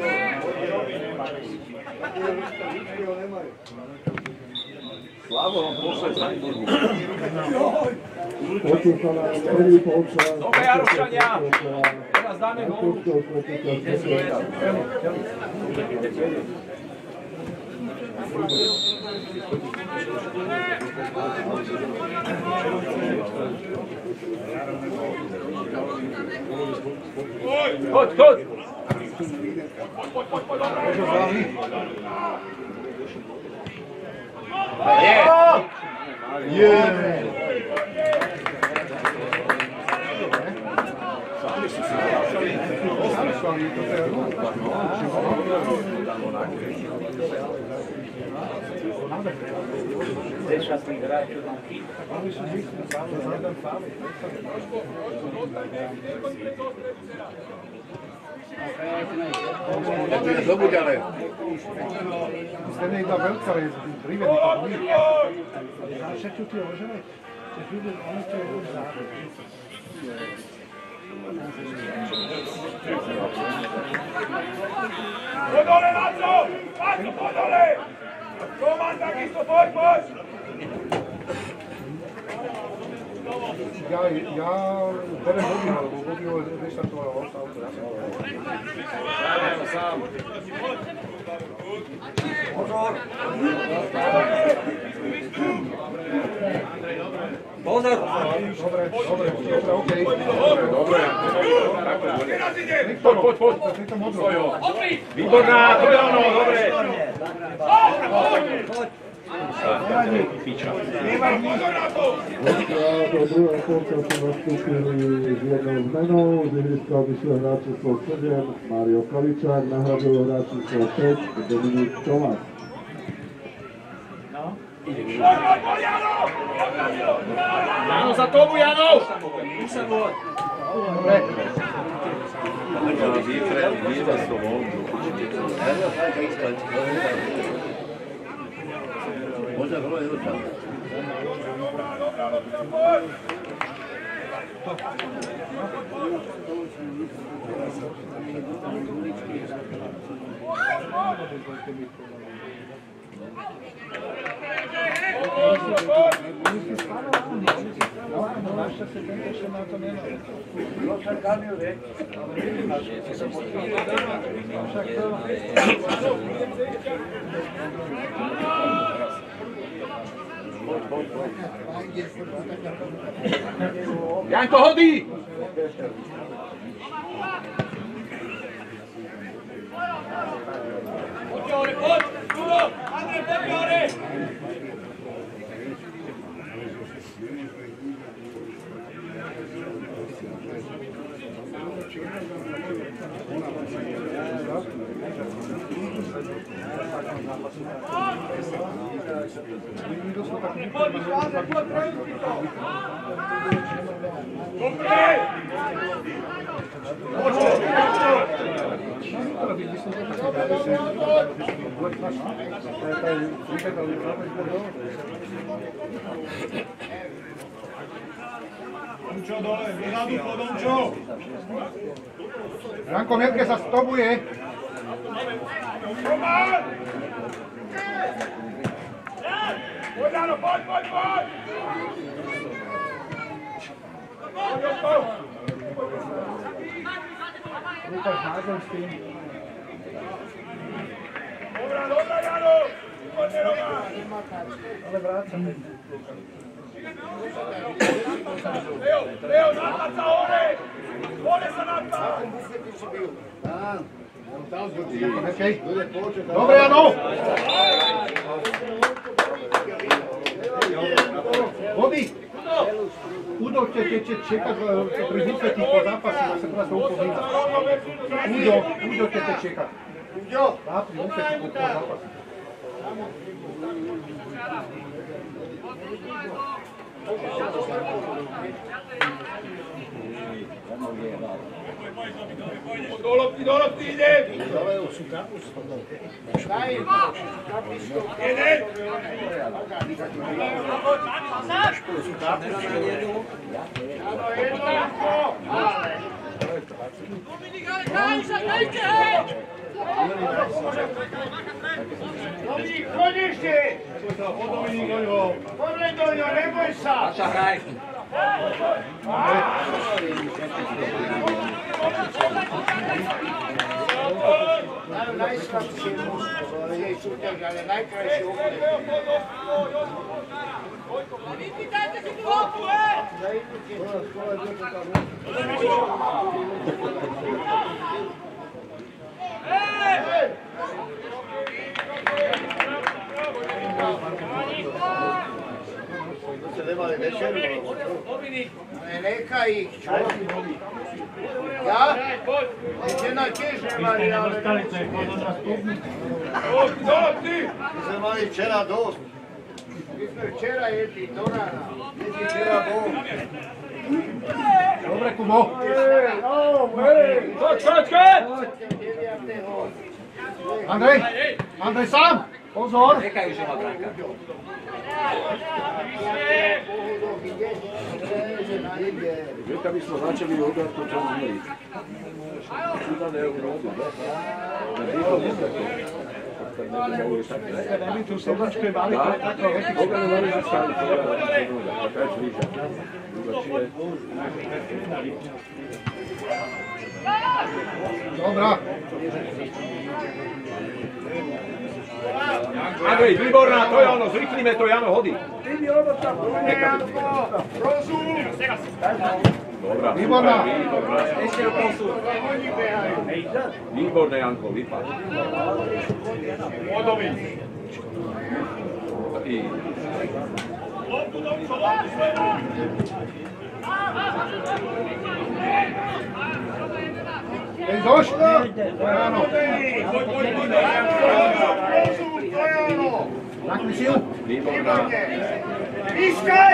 [SPEAKER 1] Slavo vam pošle za Iburgu.
[SPEAKER 4] Dobre, Jarošanja! Teraz dáme gol. Chod!
[SPEAKER 1] Zobuđale.
[SPEAKER 2] Ste da velika privrednika pomiri. Znaš šta ću ti ožavati? Če ljudi, oni će uvijek zavrati.
[SPEAKER 3] Podole, Laco! Laco, podole! Roman, tak isto, poď!
[SPEAKER 2] Ja berem vodio, lebo vodio reštartovalo auto.
[SPEAKER 8] Pozor!
[SPEAKER 2] Dobre, okej.
[SPEAKER 1] Dobre.
[SPEAKER 2] Poď.
[SPEAKER 1] Výborná, to je ono, dobre.
[SPEAKER 9] Do druhého polčasu nastúpili s jednou zmenou, z ihriska odišiel hráč číslo 7 Mário Kaličák, nahradil hráč číslo 6 Dominik Tomás.
[SPEAKER 4] Jano, za tomu, Jano!
[SPEAKER 1] Viva s ovom.
[SPEAKER 8] Možda vrlo je došao.
[SPEAKER 4] Janko, hodí!
[SPEAKER 3] Poď, Juro! Andrej, poď, hore! Dončo dole, dozadu po Dončo!
[SPEAKER 2] Janko Mielke sa stopuje.
[SPEAKER 3] Roman! Poď, Jano, poď!
[SPEAKER 2] Lukáš Názor s tým.
[SPEAKER 3] Dobrá, Jano! Poďme, Roman!
[SPEAKER 2] Ale vráca.
[SPEAKER 3] Leo, napad sa hore! Hore sa napad!
[SPEAKER 2] Dobre, Jano! Vody! Udo će čekat pri bufeti po zapasu da se treba se upoznita. Udo će te čekat. Da, pri bufeti po zapasu.
[SPEAKER 3] Do lopti ide! Jeden! Dominik, konečne! Podľa do ňo, neboj sa! Najslabšie mužstvo, jej súťaž, ale najkrajšie okne. Vypýtajte si tú lopu, Nemali večeru, neka ih, čo? Ja? Žena tiež nemali, ale... My sme mali včera dosť. My sme včera jedli do rána. Jedli včera bol.
[SPEAKER 2] Dobre, Kubo. Andrej sám! Pozor!
[SPEAKER 8] Nekajú, že má branka.
[SPEAKER 1] Veka by sme začali obrať to, čo zmieli. Čudané Európy, ne? Na východne tako. Tak nemohli také.
[SPEAKER 2] Nevím, tu sedlačku je mali, to je takto.
[SPEAKER 1] Dobre, mali by stali, to je taká je člíža.
[SPEAKER 2] Dobrá.
[SPEAKER 1] Andrej, výborná, to je ono, zrychlíme to, Jano, hody. Dobrá,
[SPEAKER 2] výborná.
[SPEAKER 1] Ešte do koncu. Výborné, Janko, vypad.
[SPEAKER 2] Ej, došli! Ráno. Nakli si ju.
[SPEAKER 1] Výborná.
[SPEAKER 3] Pískaj!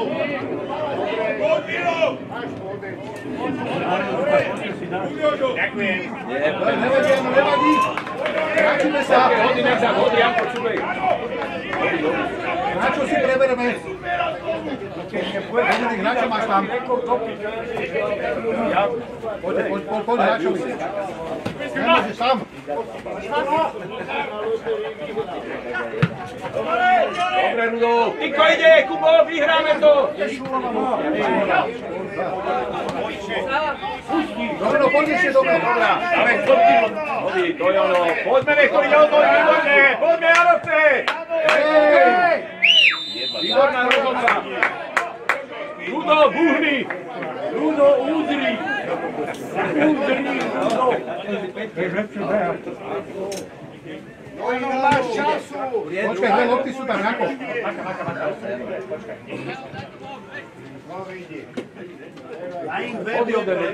[SPEAKER 3] Ďakujem.
[SPEAKER 2] Nevadí, nevadí. Vrátime sa.
[SPEAKER 1] Hody, nech sa, hody, Janko, čubej.
[SPEAKER 2] Na čo si prebereme? Dominik, na čo máš tam? Poď, hráčovi. Nemôžeš sám.
[SPEAKER 1] Dobre, Rudolf. Tiko ide, Kubo, vyhráme to.
[SPEAKER 2] Dobre, no poď ešte dobre.
[SPEAKER 1] Dáme, hody, to je ono. Poďme, nechto ide o to, výborné. Poďme, Janovce. Výborná rozhodca. Rudo, buhni. Rudo, údri.
[SPEAKER 3] No máš času.
[SPEAKER 2] Počkaj, dve lopty sú tam, Janko.
[SPEAKER 1] Hody ode mňa.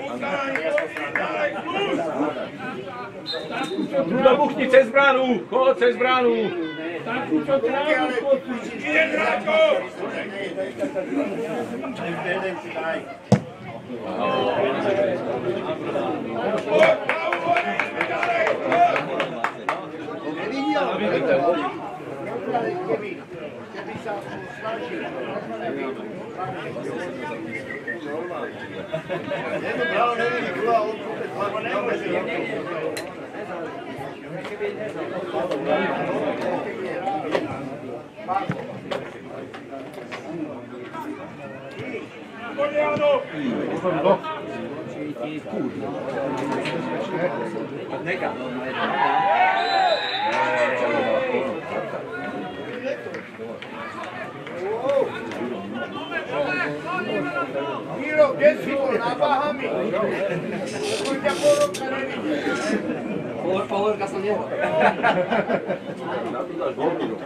[SPEAKER 1] Rudo, buchni cez bránu. Chod cez bránu.
[SPEAKER 3] Ide, Dráčo! Keby sa snažil. Miro, kde si bol? Na Bahami. Už ťa pol roka nevidím.
[SPEAKER 10] Povorka som nehral.
[SPEAKER 1] Na to dáš Bormiro.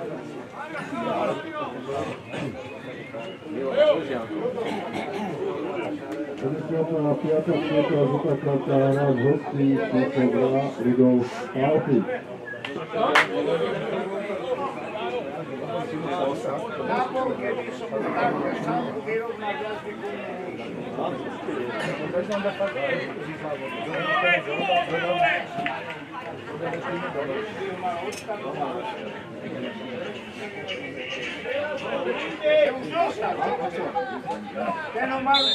[SPEAKER 9] Na 5. minúta žltá karta na hostí číslo 2 Rudolf Palfi.
[SPEAKER 3] Na polke by som takto šanku vyrovnal viac ten ho mal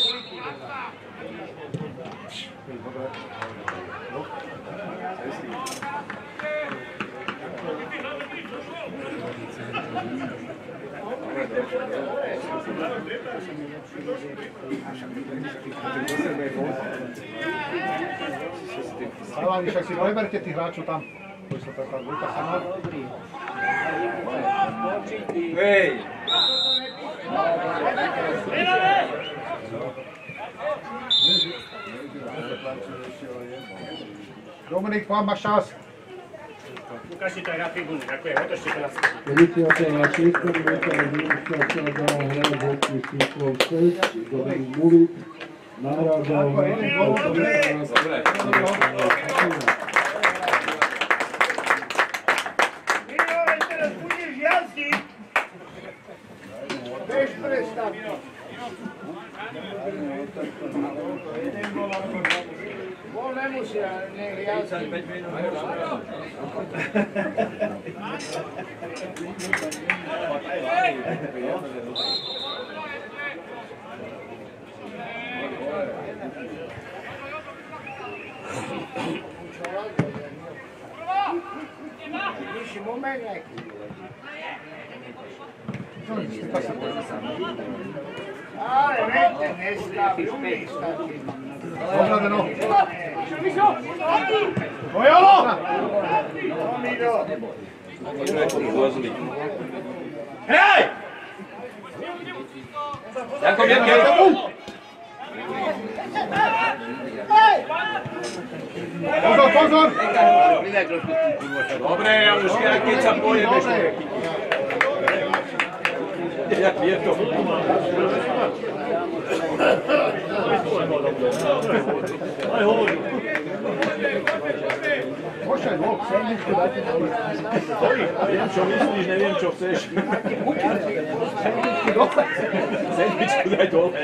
[SPEAKER 2] Hlavne, však si preberte tých hráčov tam. To sa taká ruka sama.
[SPEAKER 1] Hej!
[SPEAKER 2] Dominik, pán, máš čas.
[SPEAKER 7] Ukážte to aj na tribúne, ďakujem, je to ešte krásne.
[SPEAKER 9] 56. minúta Zimská sa dá hrať hostí číslo 6 Dominik Mulik. Nahrádzal
[SPEAKER 3] Bol nemusia, nech jazdí. Vyšší moment nejaký. Ale nechce, nestáv, umíš taký.
[SPEAKER 2] Dobre, no. Ojalo!
[SPEAKER 8] Hej! Jakub,
[SPEAKER 2] Pozor, pozor!
[SPEAKER 1] Dobre, ja už keď sa pojebeš. Jak je to?
[SPEAKER 6] Aj hovorím.
[SPEAKER 2] Pošaj, no, sandvičku dajte na ulicu.
[SPEAKER 1] Viem, čo myslíš, neviem, čo chceš. Sandvičku daj dole.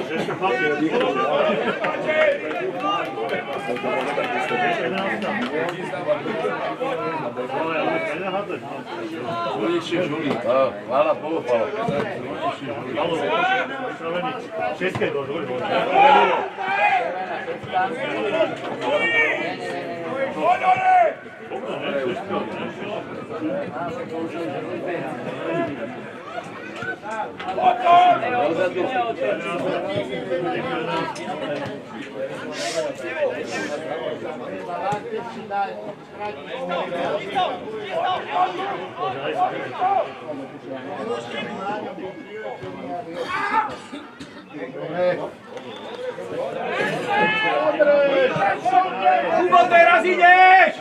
[SPEAKER 8] Hvala Bohu, Palo.
[SPEAKER 6] České dožuj.
[SPEAKER 4] Kubo, teraz ideš!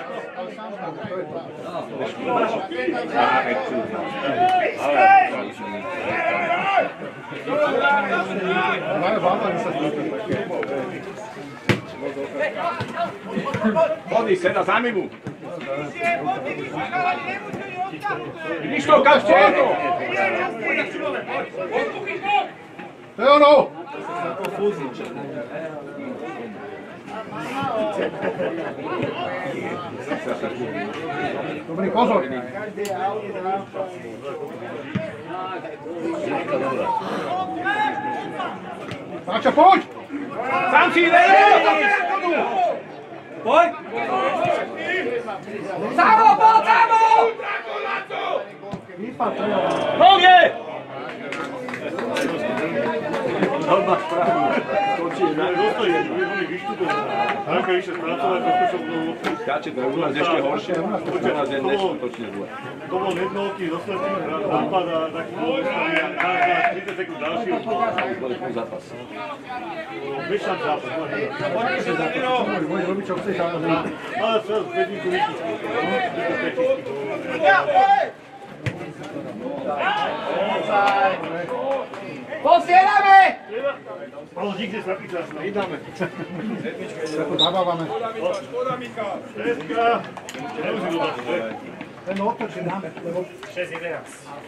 [SPEAKER 1] Vody, seda za mimu. Vidíš to, kam čo je to?
[SPEAKER 2] To je ono! Dobrý, pozor! Páča, poď!
[SPEAKER 1] Sám si ide!
[SPEAKER 4] Poď! Samo, poď, samo!
[SPEAKER 2] Vypad, treba.
[SPEAKER 1] Noge! No máš pravdu. Skočí na...
[SPEAKER 6] Dostojí, oni vyštupujú. Ako išli spracovať, to som bol...
[SPEAKER 1] Skáče, to je u nás ešte horšie. U nás je neskutočne zle.
[SPEAKER 6] To bol jednotky, dostali západ a taký bol dostali a 30 sekúnd ďalší.
[SPEAKER 1] Veľký zápas.
[SPEAKER 6] Vyššan zápas.
[SPEAKER 2] Môj robiť, čo chceš, ale...
[SPEAKER 6] Ale teraz vedníku vyšli.
[SPEAKER 7] Posielame!
[SPEAKER 6] Ale nikde sa pýtaš. Vydáme.
[SPEAKER 2] Sa to zabávame.
[SPEAKER 3] Škoda, Michal.
[SPEAKER 6] Šestka. Nemusím dodať, že?
[SPEAKER 2] Ten otočí nám, lebo...
[SPEAKER 7] 6-11.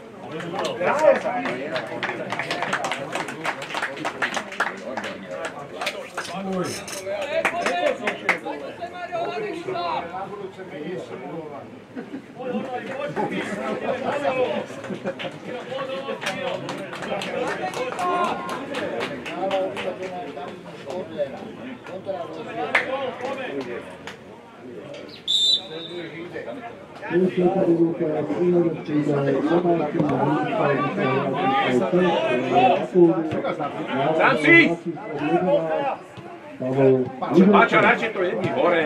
[SPEAKER 1] Páča, radšej to jedni hore.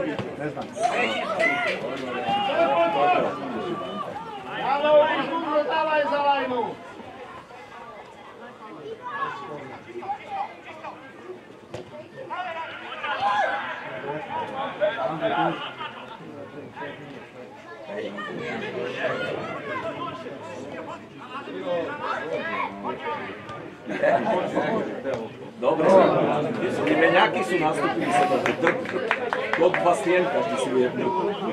[SPEAKER 7] Dávaj za lajnu!
[SPEAKER 1] Dobre, tí meňáky sú nastupili sa do drk. Do dva stien, každý si jednu.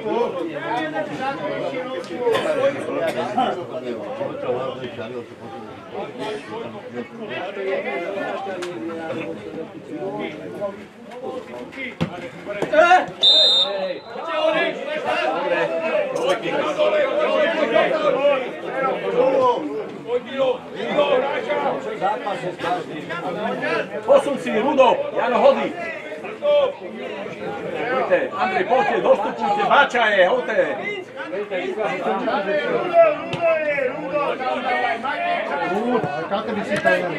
[SPEAKER 1] Posun si, Rudo, Jano hodí. Poďte, Andrej, poďte, dostupujte, Bača je, hoďte.
[SPEAKER 2] Kako bi si tajali?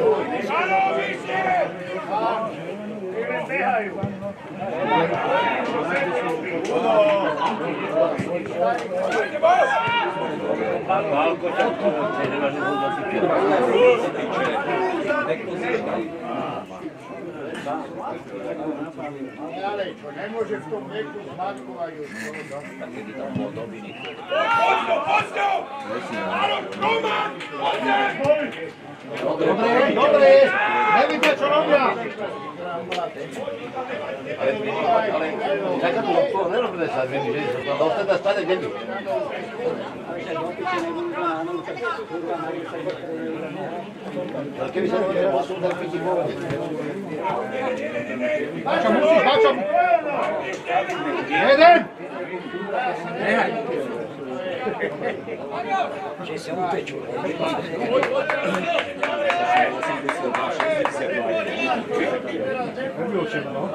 [SPEAKER 7] Ale čo nemôže v tom veku zmatkovať už.
[SPEAKER 3] Poďte! Áno, Roman!
[SPEAKER 2] Dobre, nevidíte, čo robia.
[SPEAKER 8] Ale čaká tu to nerobíme sa, že to teda stane deň. Ale keby sa nevedel, mal som tak piti povedať.
[SPEAKER 2] Bača, musíš, Bača. Jeden.
[SPEAKER 10] Že si utečú.
[SPEAKER 2] Nevyučíme, no.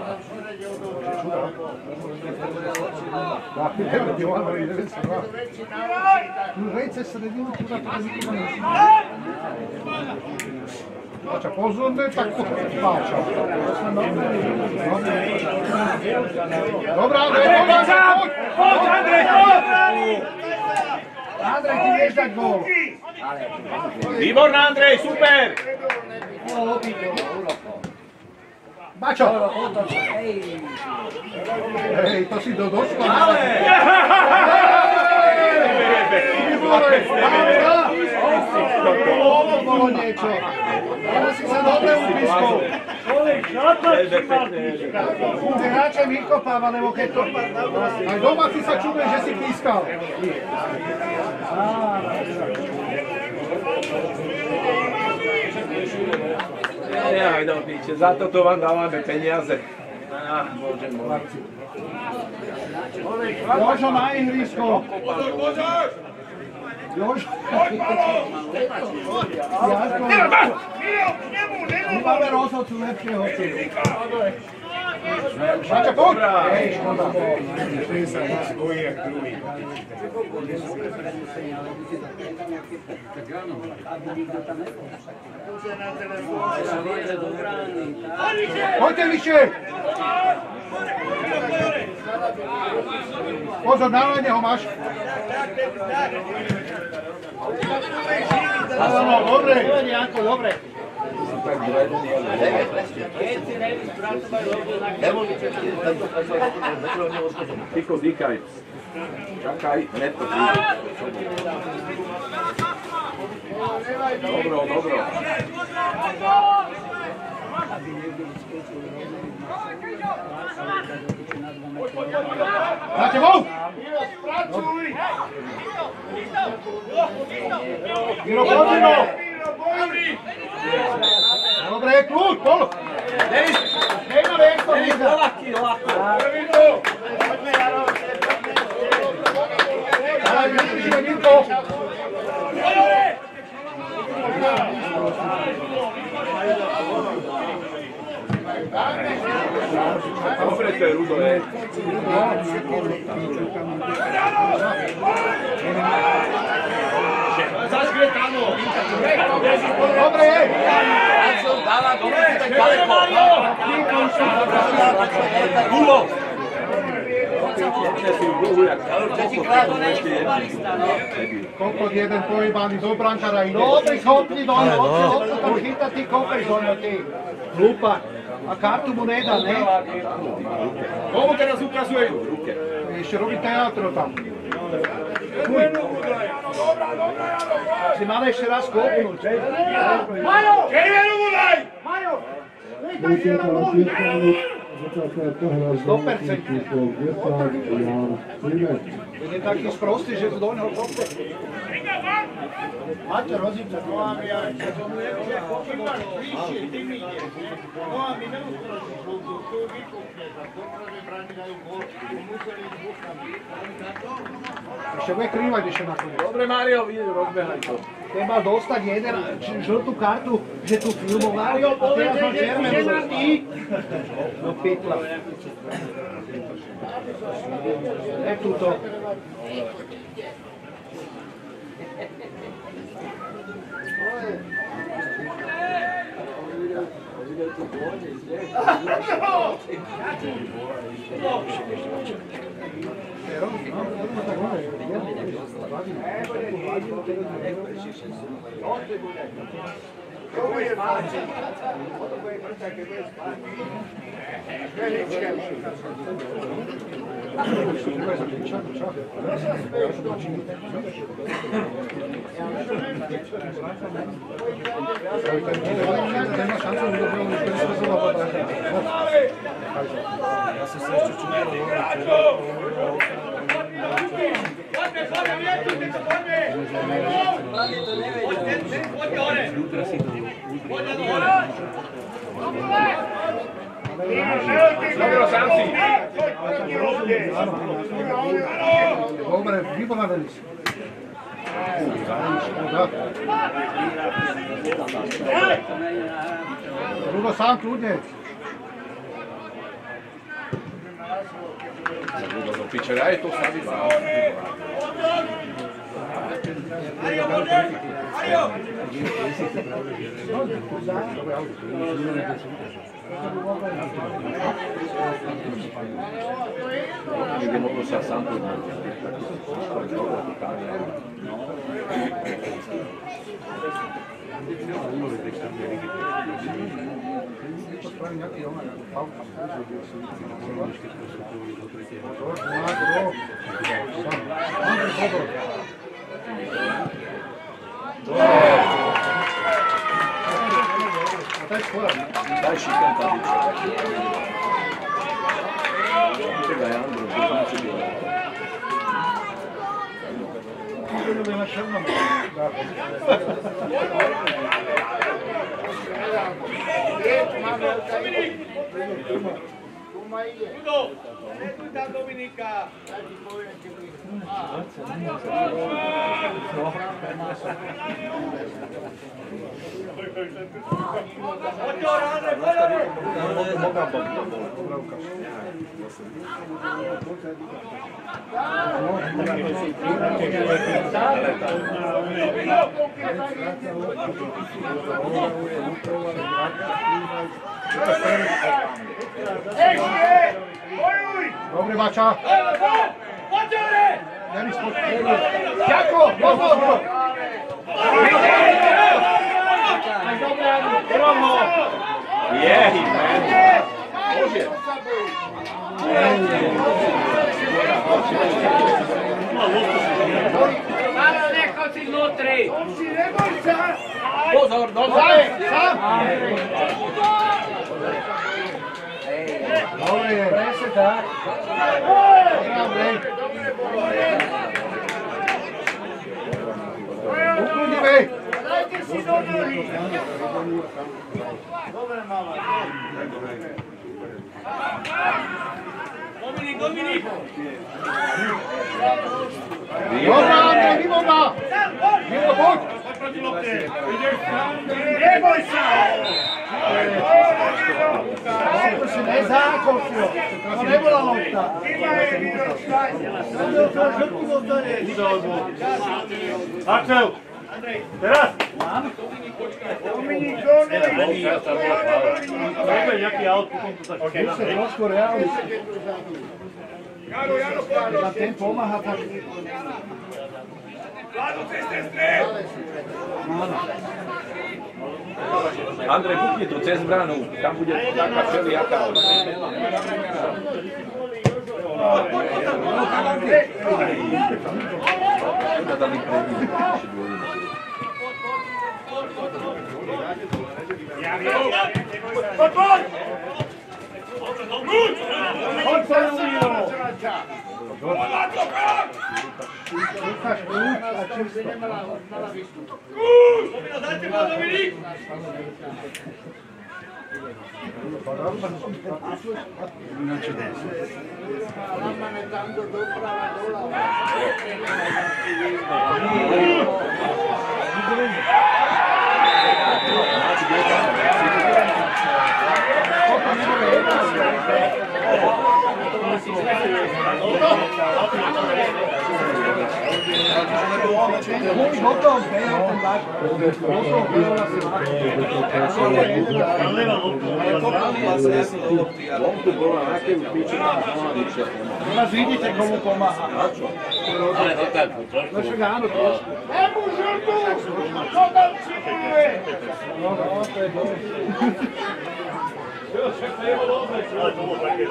[SPEAKER 2] Da, evo ti ono i 92. Rejce sredinu, kuda to nikima ne Bača, pozorne, tako Bača. Dobra, Andrej,
[SPEAKER 3] Poď, Andrej, poď!
[SPEAKER 2] Andrej, ti vieš dať gól.
[SPEAKER 1] Výborná, Andrej, super!
[SPEAKER 2] Bačo! Hej, to si došla.
[SPEAKER 1] Ale!
[SPEAKER 2] Ovo bolo niečo. Ono si sa dobre upískol. Ty hráčem vykopáva, lebo keď to... Aj doma si sa čuduje, že si pískal.
[SPEAKER 1] Aj do píče, za toto vám dávame peniaze. Bože môj.
[SPEAKER 2] Jožo na ihrisko.
[SPEAKER 3] Pozor!
[SPEAKER 2] Jožo.
[SPEAKER 3] Poď, Palo!
[SPEAKER 2] Jažko. My máme rozhodcu lepšieho. Šača, put!
[SPEAKER 6] Ten sa stojí jak druhý.
[SPEAKER 2] Poďte vyššie! Pozor, na neho máš. Áno, dobre. Janko, dobre.
[SPEAKER 1] Ticho, dýchaj. Čakaj, hneď to príde. Dobro, dobro.
[SPEAKER 2] Dáte vol! Miro, poďme! Dobre, kľúč, pol! Nejna vekto, nejna! Poďme, Jaro! Daj, vyšli, Mirko!
[SPEAKER 1] Dobre, to je Rudo, je.
[SPEAKER 2] Dobre, je!
[SPEAKER 8] Dáva, dobre, tak ďaleko. Gulo!
[SPEAKER 2] Koľko jeden pojebaný do brankára ide. Dobre, schopni do ňa, odkiaľ tam chyta, ty kopeš do ňa, ty. Hlupak. A kartu mu nedá, ne?
[SPEAKER 3] Komu teraz ukazuje?
[SPEAKER 2] Ešte robí teatro tam. Si mal ešte raz kopnúť. Majo!
[SPEAKER 3] Červenú mu daj!
[SPEAKER 2] Majo!
[SPEAKER 9] Ucieka na 5 minút, začasná hra z
[SPEAKER 2] 100%.
[SPEAKER 9] číslo 10, Jan Cimec.
[SPEAKER 2] Je taký sprostý, že do neho kopne. Máte rozíča, nohami, ale čo mu je, že počívaš vyššie, ty mi ide. Nohami neuspražíš, tu vykúpne, tak doprve bráni dajú gól, museli ísť bukami. Ešte bude krývať ešte nakoniec.
[SPEAKER 1] Dobre, Mário, rozbehaj to.
[SPEAKER 2] Ten mal dostať jeden žltú kartu, že tu filmovali a teraz mal červenú. No pytla. Je tuto. Dobre, vypovedali si. Rudo, sám kľudne.
[SPEAKER 1] Rudo, do piče, aj to sa vybá. Kde možno sa sám kľudne. Daj šikan Tadiča. Čekaj, Andro, to znači bilo.
[SPEAKER 3] Udo, tam Dominika.
[SPEAKER 2] Dobre, Bača. Nemi spočinu. Jako, pozor!
[SPEAKER 1] Jej, Bože.
[SPEAKER 4] Maro, nechal si znutri!
[SPEAKER 1] Pozor, dozaj!
[SPEAKER 2] Dobre je. Presne tak. Dobre. Ukludíme. Dajte si do nohy. Dobre, mama.
[SPEAKER 3] Dominik, Dominik!
[SPEAKER 2] Dobrá, Andrej, výborná. Miro, poď. Neboj sa. To si nezákončil. To nebola lopta.
[SPEAKER 6] Axel! Teraz!
[SPEAKER 2] Dominik, Dominik.
[SPEAKER 6] Dobre, nejaký aut, potom to sa
[SPEAKER 2] Už sa trošku reálne.
[SPEAKER 3] Jano, Jano, poď
[SPEAKER 2] Na ten pomáha tak.
[SPEAKER 3] Vlado, cez stred!
[SPEAKER 1] Andrej, pukni tu cez bránu, tam bude taká všelijaká.
[SPEAKER 2] Poď sa Júlio. Lukáš, kľúč a čisto.
[SPEAKER 3] Dajte ma, Dominik!
[SPEAKER 2] Mas vidíte, komu pomáha.
[SPEAKER 8] Ale no tak, trošku.
[SPEAKER 2] No však áno, trošku.
[SPEAKER 3] Nemôžu tu! Čo tam cíluje?
[SPEAKER 2] No, to je dobré.
[SPEAKER 6] Ale to bolo také.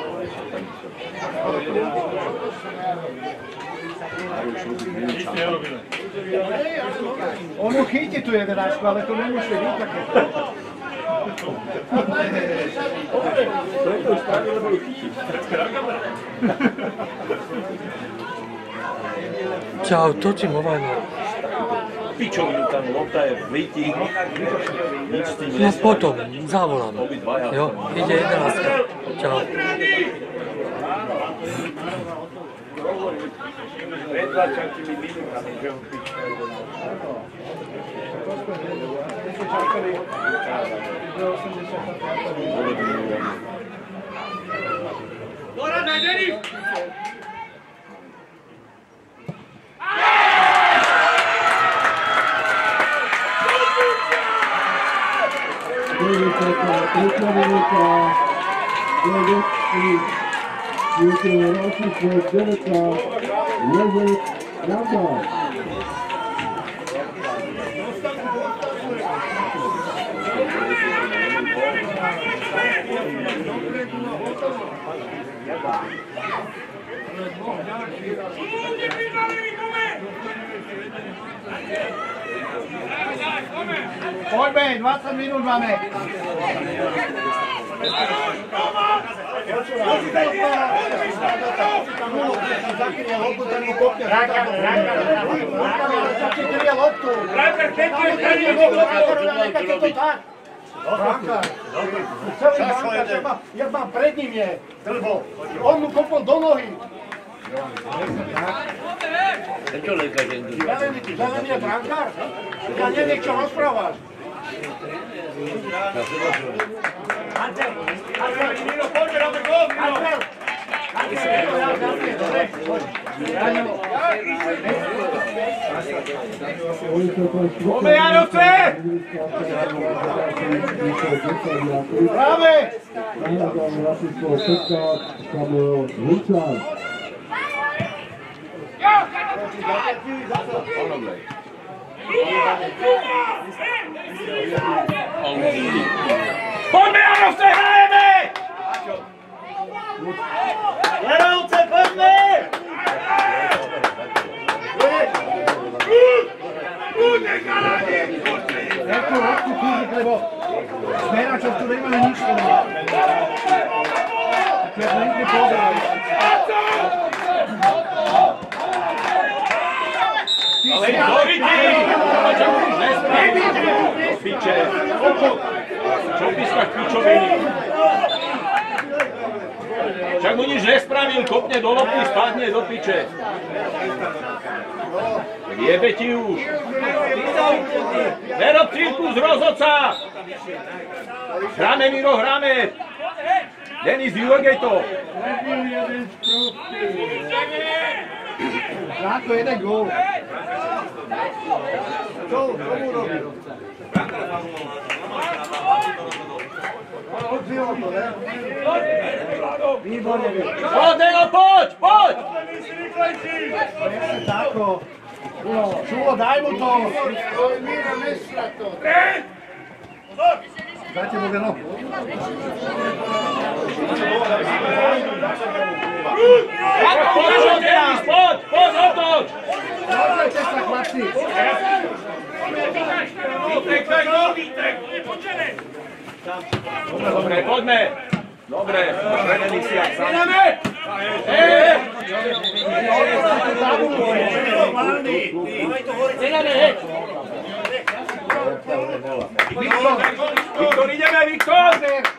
[SPEAKER 2] On mu chytí tu jedenáčku, ale to nemôže byť také.
[SPEAKER 1] Preto už spravil, lebo ju chytí.
[SPEAKER 11] Čau, točím ovajno.
[SPEAKER 1] Pičovinu tam, lopta je v liti. Nič s tým
[SPEAKER 11] No potom, zavolám. Jo, ide 11. Čau.
[SPEAKER 1] Predvačančimi minutami, že ho pička 11.
[SPEAKER 3] Dora, najdený!
[SPEAKER 2] Poďme, 20 minút máme. Jak mám pred ním je, drvo. On mu kopol do nohy.
[SPEAKER 8] Prečo lekáš jen tu?
[SPEAKER 6] Zelený je brankár? Ja neviem, čo rozprávaš.
[SPEAKER 3] Poďme, Janovce!
[SPEAKER 6] Práve!
[SPEAKER 9] Nahradal Rasislav Petkár, Samuel Hurčák.
[SPEAKER 3] Poďme, Janovce, hrajeme!
[SPEAKER 6] Janovce, poďme! Jakú rodku kúzik, lebo smeračov tu nemáme nič to má. Ja to nikdy pozerali.
[SPEAKER 3] Ale dorite! Piče! Čo pískať pičoviny? Však mu nič nespravil, kopne do lopty, spadne do piče. Jebe ti už. Nerob cirkus, rozoca! Hráme, Miro, hráme! Denis, vyvogej to!
[SPEAKER 6] Krátko, jeden gól. Čo mu robí? Odbilo to, ne? Výborne.
[SPEAKER 3] Poď, Deno, poď, poď!
[SPEAKER 6] Tako. Šulo, daj mu to. Dajte mu Deno.
[SPEAKER 3] Poď, Denis, poď, poď, otoč!
[SPEAKER 6] Pozrite sa, chlapci.
[SPEAKER 3] Dobre, poďme! Dobre, premený si jak sám. Viktor, ideme, Viktor!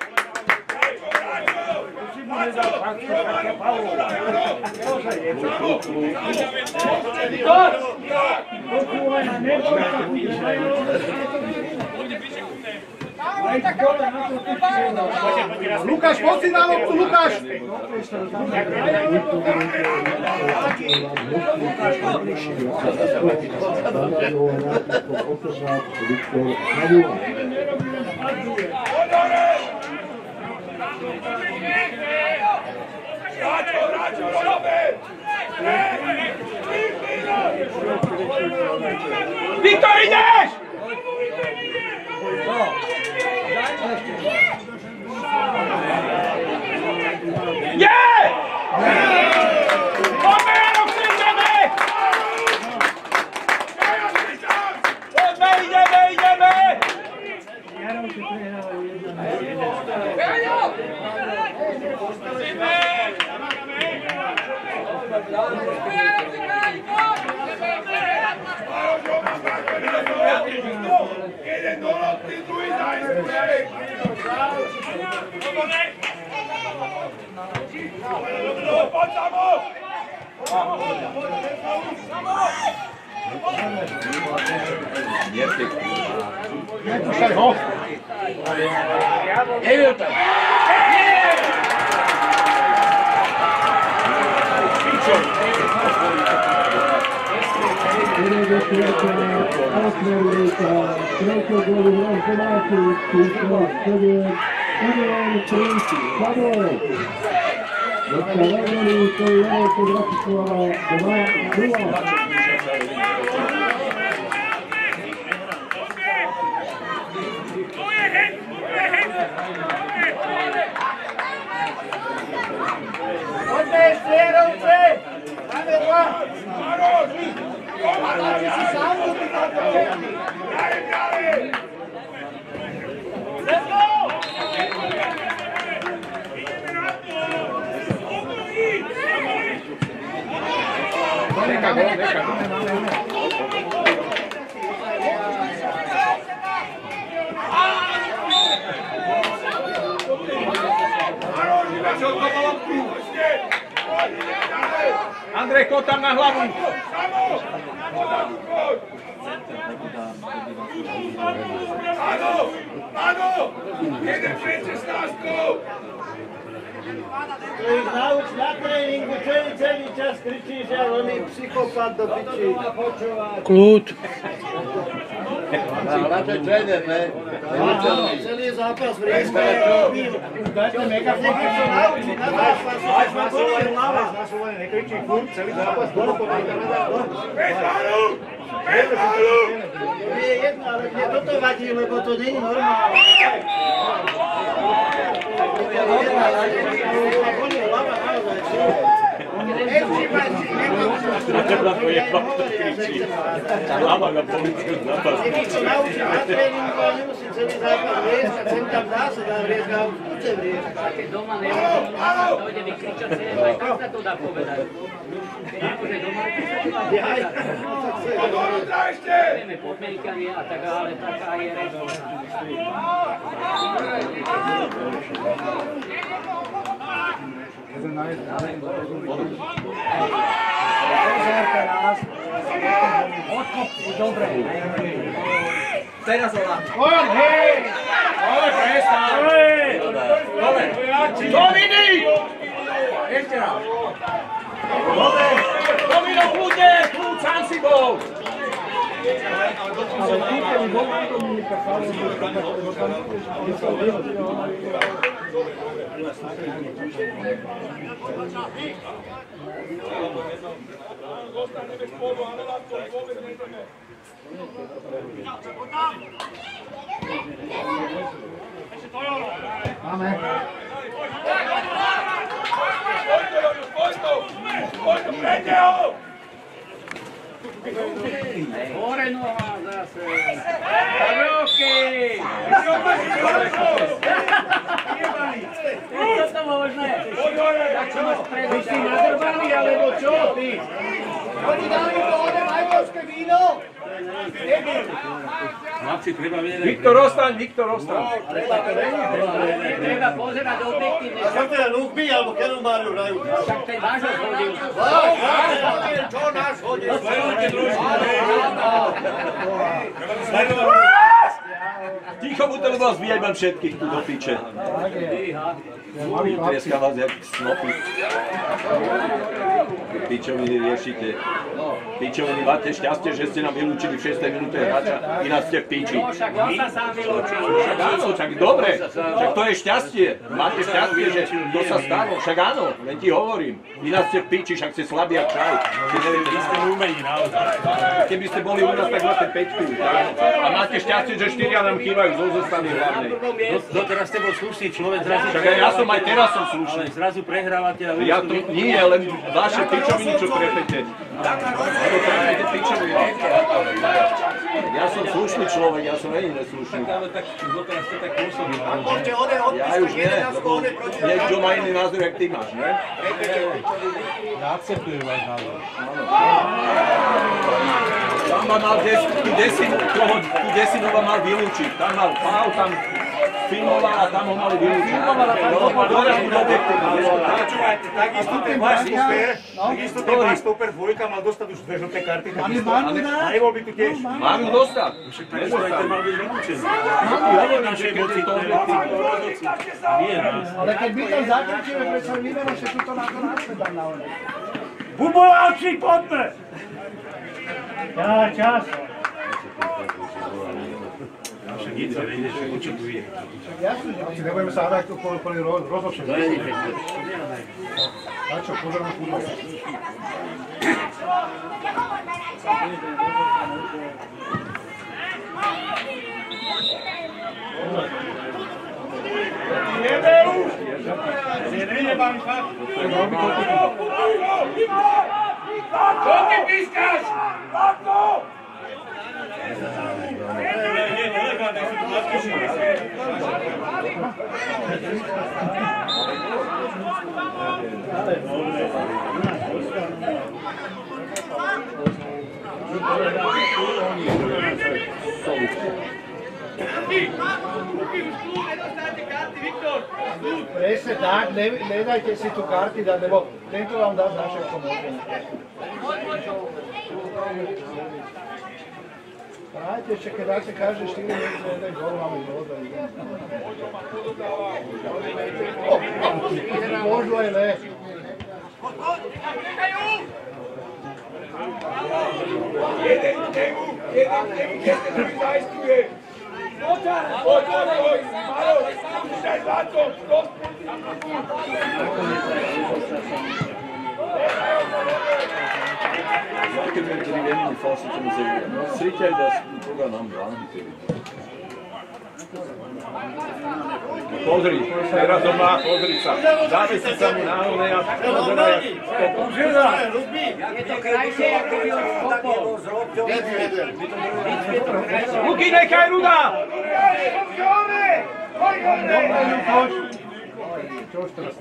[SPEAKER 6] Lukáš, poď si na loptu, Lukáš!
[SPEAKER 3] Viktor, ideš! Je! Poďme, Janovci, ideme! Poďme, ideme! Jeden do lopty, druhý zajde! Poď samo!
[SPEAKER 6] Nepúšaj ho!
[SPEAKER 3] Neviem tam! Pičo!
[SPEAKER 9] Strelko gólu Jan Tomáčik, číslo 7, Adrián Princ, Pavel. Dneska Vaveli, to je Janovce Bratislava 2-0.
[SPEAKER 6] Poďme ešte, Janovce! Máme dva! Máte si sám dotýkať do čerky! Let's go!
[SPEAKER 3] Andrej, kod tam na hlavu! Áno! Jeden pred 16-kou!
[SPEAKER 6] To ich nauč na tréningu, čo im celý čas kričíš, že on je psychopat do piči.
[SPEAKER 11] Kľud.
[SPEAKER 8] Na to je tréner, ne?
[SPEAKER 6] Celý zápas v Rímske robil. Dajte megafón. Nech to naučí na zápas, až ma bolí hlava.
[SPEAKER 2] Nasúvaný nekričí furt, celý zápas dole podaj Kanada.
[SPEAKER 6] Nie je jedno, ale mne toto vadí, lebo to nie je normálne.
[SPEAKER 8] Hlava na policiu zápas.
[SPEAKER 6] Keď to naučím na tréningu, ale nemusím celý zápas vriesť a sem tam dá sa dá vriesť a už chcem vriesť.
[SPEAKER 10] Keď doma nemôžem, dojde vykričať sa, aj tak sa to dá povedať. Keď nemôže doma, vieme, podmienky a tak, ale taká je reč.
[SPEAKER 2] Dobre.
[SPEAKER 10] Teraz ona.
[SPEAKER 2] On, hej!
[SPEAKER 3] Ale prestaň! Dole! Dominik! Ešte raz! Domino, kľudne! Kľud, sám si bol! Zostaneme spolu, ale na to vôbec nejdeme.
[SPEAKER 2] Máme.
[SPEAKER 3] Poď to, prejde ho!
[SPEAKER 10] Hore noha zase. Ruky! Je to možné? Tak čo máš predu?
[SPEAKER 6] Si nadrbaný, alebo čo ty? Oni dali to ode majvorské víno?
[SPEAKER 5] Chlapci, treba vedieť.
[SPEAKER 3] Viktor, ostaň, Viktor, ostaň.
[SPEAKER 10] Treba pozerať objektívne.
[SPEAKER 6] A čo to je rugby, alebo kerumáriu hrajú?
[SPEAKER 10] Však ten váš hodil.
[SPEAKER 6] Čo náš hodil?
[SPEAKER 8] Ticho mu ten vás vyjaj vám všetkých tu do piče. Trieska vás jak snopy. Pičoviny riešite. Pičoviny, máte šťastie, že ste nám vylúčili v 6. minúte hráča, ináč ste v piči.
[SPEAKER 10] Však on sa sám vylúčil.
[SPEAKER 8] Áno, však dobre, však to je šťastie. Máte šťastie, že to sa stalo, však áno, len ti hovorím. Ináč ste v piči, však ste slabí jak čaj.
[SPEAKER 5] Vy ste umení naozaj.
[SPEAKER 8] Keby ste boli u nás, tak máte 5. A máte šťastie, že 4 nám chýbajú zo zostavy hlavnej.
[SPEAKER 5] Doteraz ste bol slušný človek, zrazu
[SPEAKER 8] Však aj ja som aj teraz som slušný.
[SPEAKER 5] ale zrazu prehrávate a vy
[SPEAKER 8] Ja to nie, len vaše pičoviny, čo trepete. Lebo trepete pičoviny. Ja som slušný človek, ja som není neslušný.
[SPEAKER 5] ale tak doteraz ste tak pôsobili.
[SPEAKER 8] Ja už nie, lebo niekto má iný názor, jak ty máš, ne?
[SPEAKER 5] Ja akceptujem váš názor.
[SPEAKER 8] Tam ma mal tú desinu mal vylúčiť. Tam mal Pál, tam filmoval a tam ho mali vylúčiť.
[SPEAKER 2] Takisto ten váš stoper dvojka mal dostať už 2 žlté karty. A nebol by tu tiež.
[SPEAKER 8] Mám ju dostať.
[SPEAKER 5] Mal byť vylúčený. Nie nás.
[SPEAKER 2] Ale keď my tam zakričíme, prečo vybereš, že tuto na to následám na ono.
[SPEAKER 6] Buboláči, poďme! Čas.
[SPEAKER 5] Však nic sa nejde, že o čo tu je.
[SPEAKER 2] Jasne, že nebudeme sa hádať tu plný rozhodčenie. A čo, pozor na futbal.
[SPEAKER 3] Jebe už! Nebám fakt! Čo ty pískaš? Látko!
[SPEAKER 2] Presne tak, nedajte si tu karty dať, lebo tento vám dá naše pomôženie. Ajde, kad da se kažeš ti ne da je gol, malo i voda. Možda je ne.
[SPEAKER 3] Jeden mi zaiskuje. Oj, malo, slušaj zato, stop.
[SPEAKER 8] Svaki me privremeni fasi ćemo zavrljati. Sreća je da toga nam branite.
[SPEAKER 1] Pozri, teraz doma, pozri sa. Dajte si sa mu na one, ja pozeraj.
[SPEAKER 10] Je to krajšie, ako by on skopol.
[SPEAKER 1] Ruky nechaj, Ruda!
[SPEAKER 2] Čo teraz?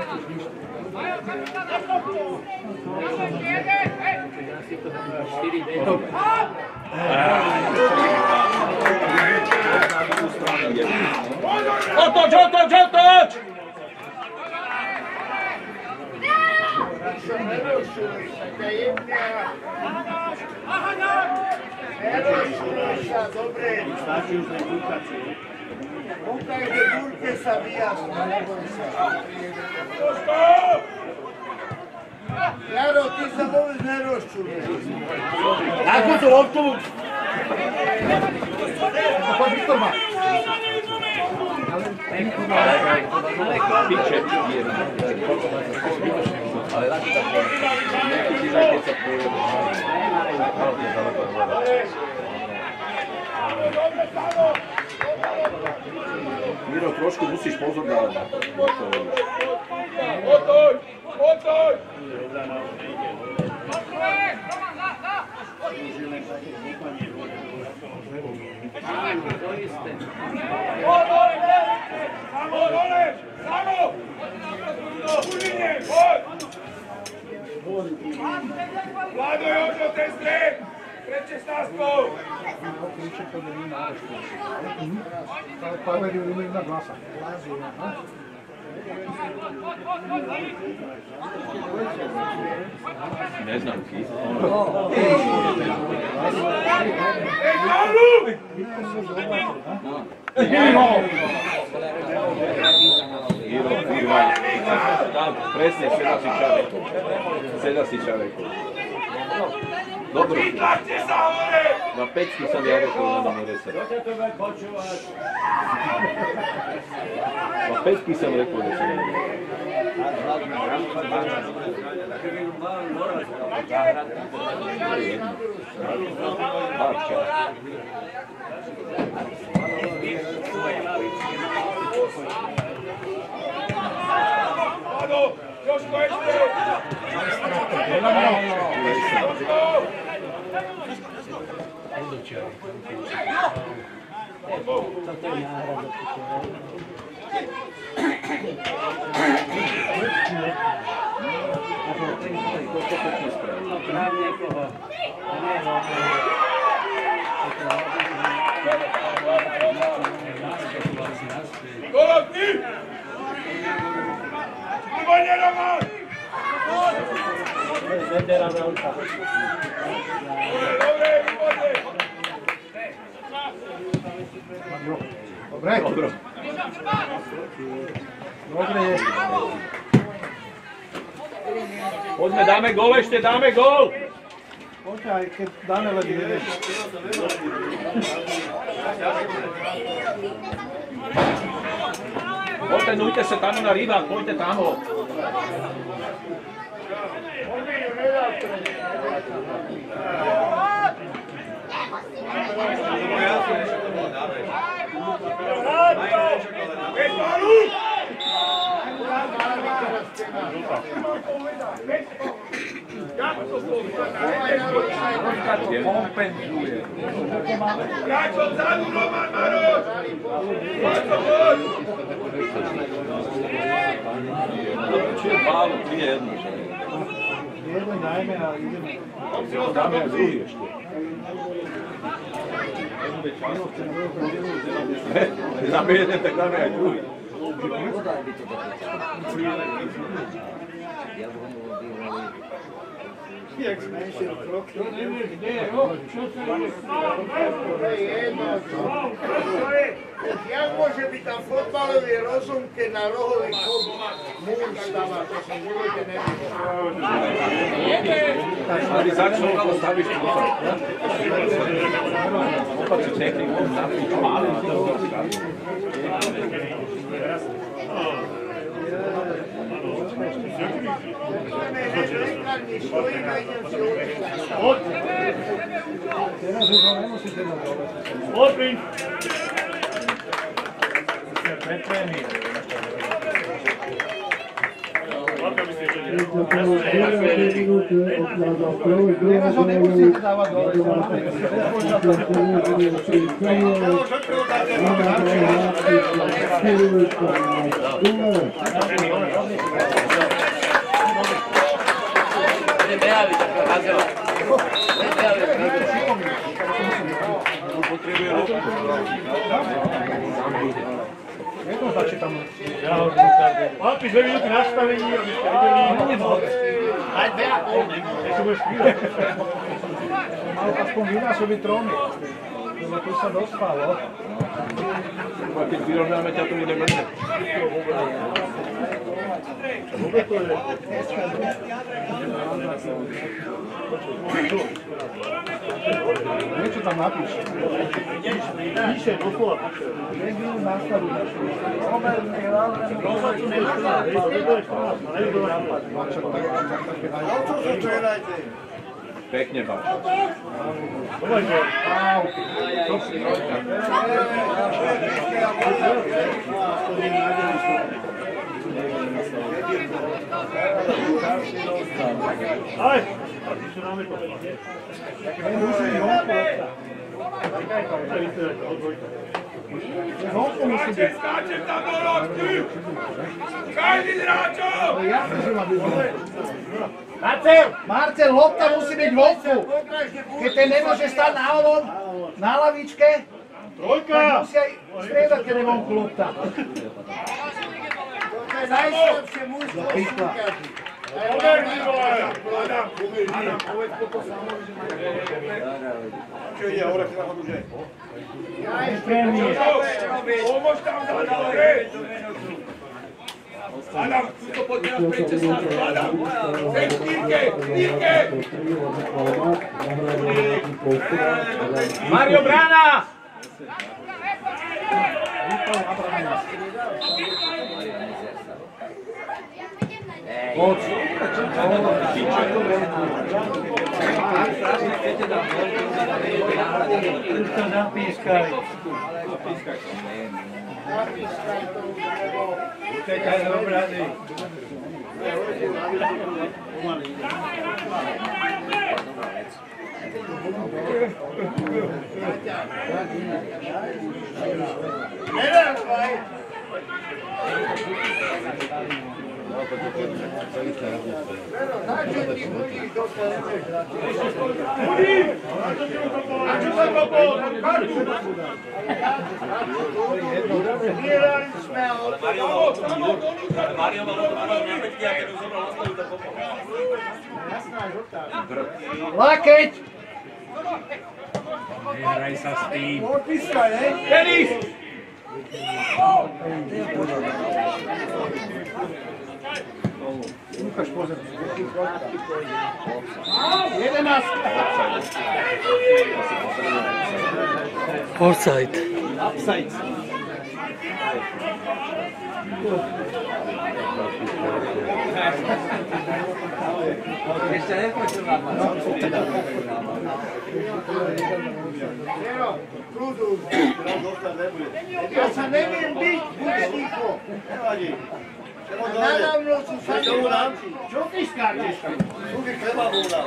[SPEAKER 1] Otoč, otoč, otoč!
[SPEAKER 6] Dobre. Kúkaj, že Turke sa vyjasnú, neboj sa. Jaro, ty sa vôbec nerozčúvaj.
[SPEAKER 1] Ako to loptu?
[SPEAKER 2] Poď Viktor má.
[SPEAKER 8] Piče, ale na to tak nejaký si za keď sa pôjde. Miro, trošku musíš pozor dávať na to.
[SPEAKER 3] Otoč, otoč! Samo, dole! Samo! Ulinje, hod! Vlado još do te stred! Pred 16-kou!
[SPEAKER 2] Pavel ima jedna glasa.
[SPEAKER 8] Ne znam, Kis. Presne, Sedasića rekao. Dobro. Na pečku sam ja rekao da ne resa. Na pečki sam rekao da se ne
[SPEAKER 3] Vlado, još ko jeste! Golovni! Uvanje Roman! Dobre, uvanje!
[SPEAKER 2] Dobre. Dobro. Dobre.
[SPEAKER 1] Poďme, dáme gol ešte, dáme gol!
[SPEAKER 2] Počkaj, keď dáme len ideš.
[SPEAKER 1] Poďte, nujte sa tam na rýba, poďte tam ho. Kompenzuje.
[SPEAKER 3] Kráč odzadu, Roman Maroš!
[SPEAKER 8] Čiže málo, 3-1.
[SPEAKER 2] Jedno najme, a ideme.
[SPEAKER 8] Dáme aj druhý ešte. Dáme jeden, tak dáme aj druhý.
[SPEAKER 2] Jak zmenšil krok.
[SPEAKER 3] Jak môže byť tam fotbalový rozum, keď na rohový kop múr stáva, to som v živote nevidel.
[SPEAKER 8] Ali začal, ale stavíš tu. Opak si techniku, napiš pálim.
[SPEAKER 2] Teraz už ho nemusíte na dole.
[SPEAKER 6] Odpíň! Pretrénil.
[SPEAKER 2] Teraz ho nemusíte dávať dole.
[SPEAKER 6] Jednoznačne tam Alpi 2 minúty nastavení, aby ste videli. Aj 2,5 nemôže. Keď si budeš chvíľa.
[SPEAKER 2] Mal aspoň vynásobiť 3. Lebo tu sa dospalo.
[SPEAKER 8] Keď vyrovnáme, ťa to ide mŕne.
[SPEAKER 2] Niečo tam napíš.
[SPEAKER 6] Píše, doslova píše.
[SPEAKER 2] Nebyl nastaviť.
[SPEAKER 8] Pekne baš.
[SPEAKER 6] Aj! A ty sú nám to.
[SPEAKER 2] Honko musí byť.
[SPEAKER 3] Skáčem tam do loďky! Každý z hráčov!
[SPEAKER 2] Jasne, že má byť.
[SPEAKER 3] Marcel,
[SPEAKER 2] lopta musí byť vonku. Keď ten nemôže stať na lavičke, tak musí aj striedať, keď je vonku lopta.
[SPEAKER 3] To je najslabšie mužstvo súťaží. Adam, povedz toto samozrejme.
[SPEAKER 6] Čo ide, hovorí, že na že?
[SPEAKER 3] Ja ešte pomôž tam za dobre. Adam, tuto poďme na prejte stále. Adam, hej, Dírke!
[SPEAKER 7] Mario Brána!
[SPEAKER 2] Poď.
[SPEAKER 7] Už to zapískaj.
[SPEAKER 6] Utekaj do obrany.
[SPEAKER 3] Nedávaj! Načo ti budíš do teleme? Budím! Načo sa to bol? Kartu! Vyhrali sme, ale
[SPEAKER 5] Mario mal odvážať na peťky a keď už zobral na stolu, tak popol.
[SPEAKER 3] jasná žltá.
[SPEAKER 2] Lakeť!
[SPEAKER 5] Nehraj sa s tým.
[SPEAKER 3] Odpískaj, ne?
[SPEAKER 5] Denis!
[SPEAKER 2] Lukáš, pozor. 11.
[SPEAKER 11] Offside.
[SPEAKER 2] Upside.
[SPEAKER 10] Ešte nepočúvam.
[SPEAKER 3] Jero, kľudu. Ja sa neviem byť, buď ticho. Nadávno sú sa neváči. Čo ty skáčeš? Súdy chleba voda.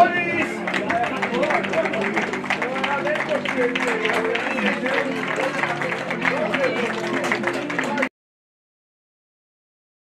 [SPEAKER 3] Boris!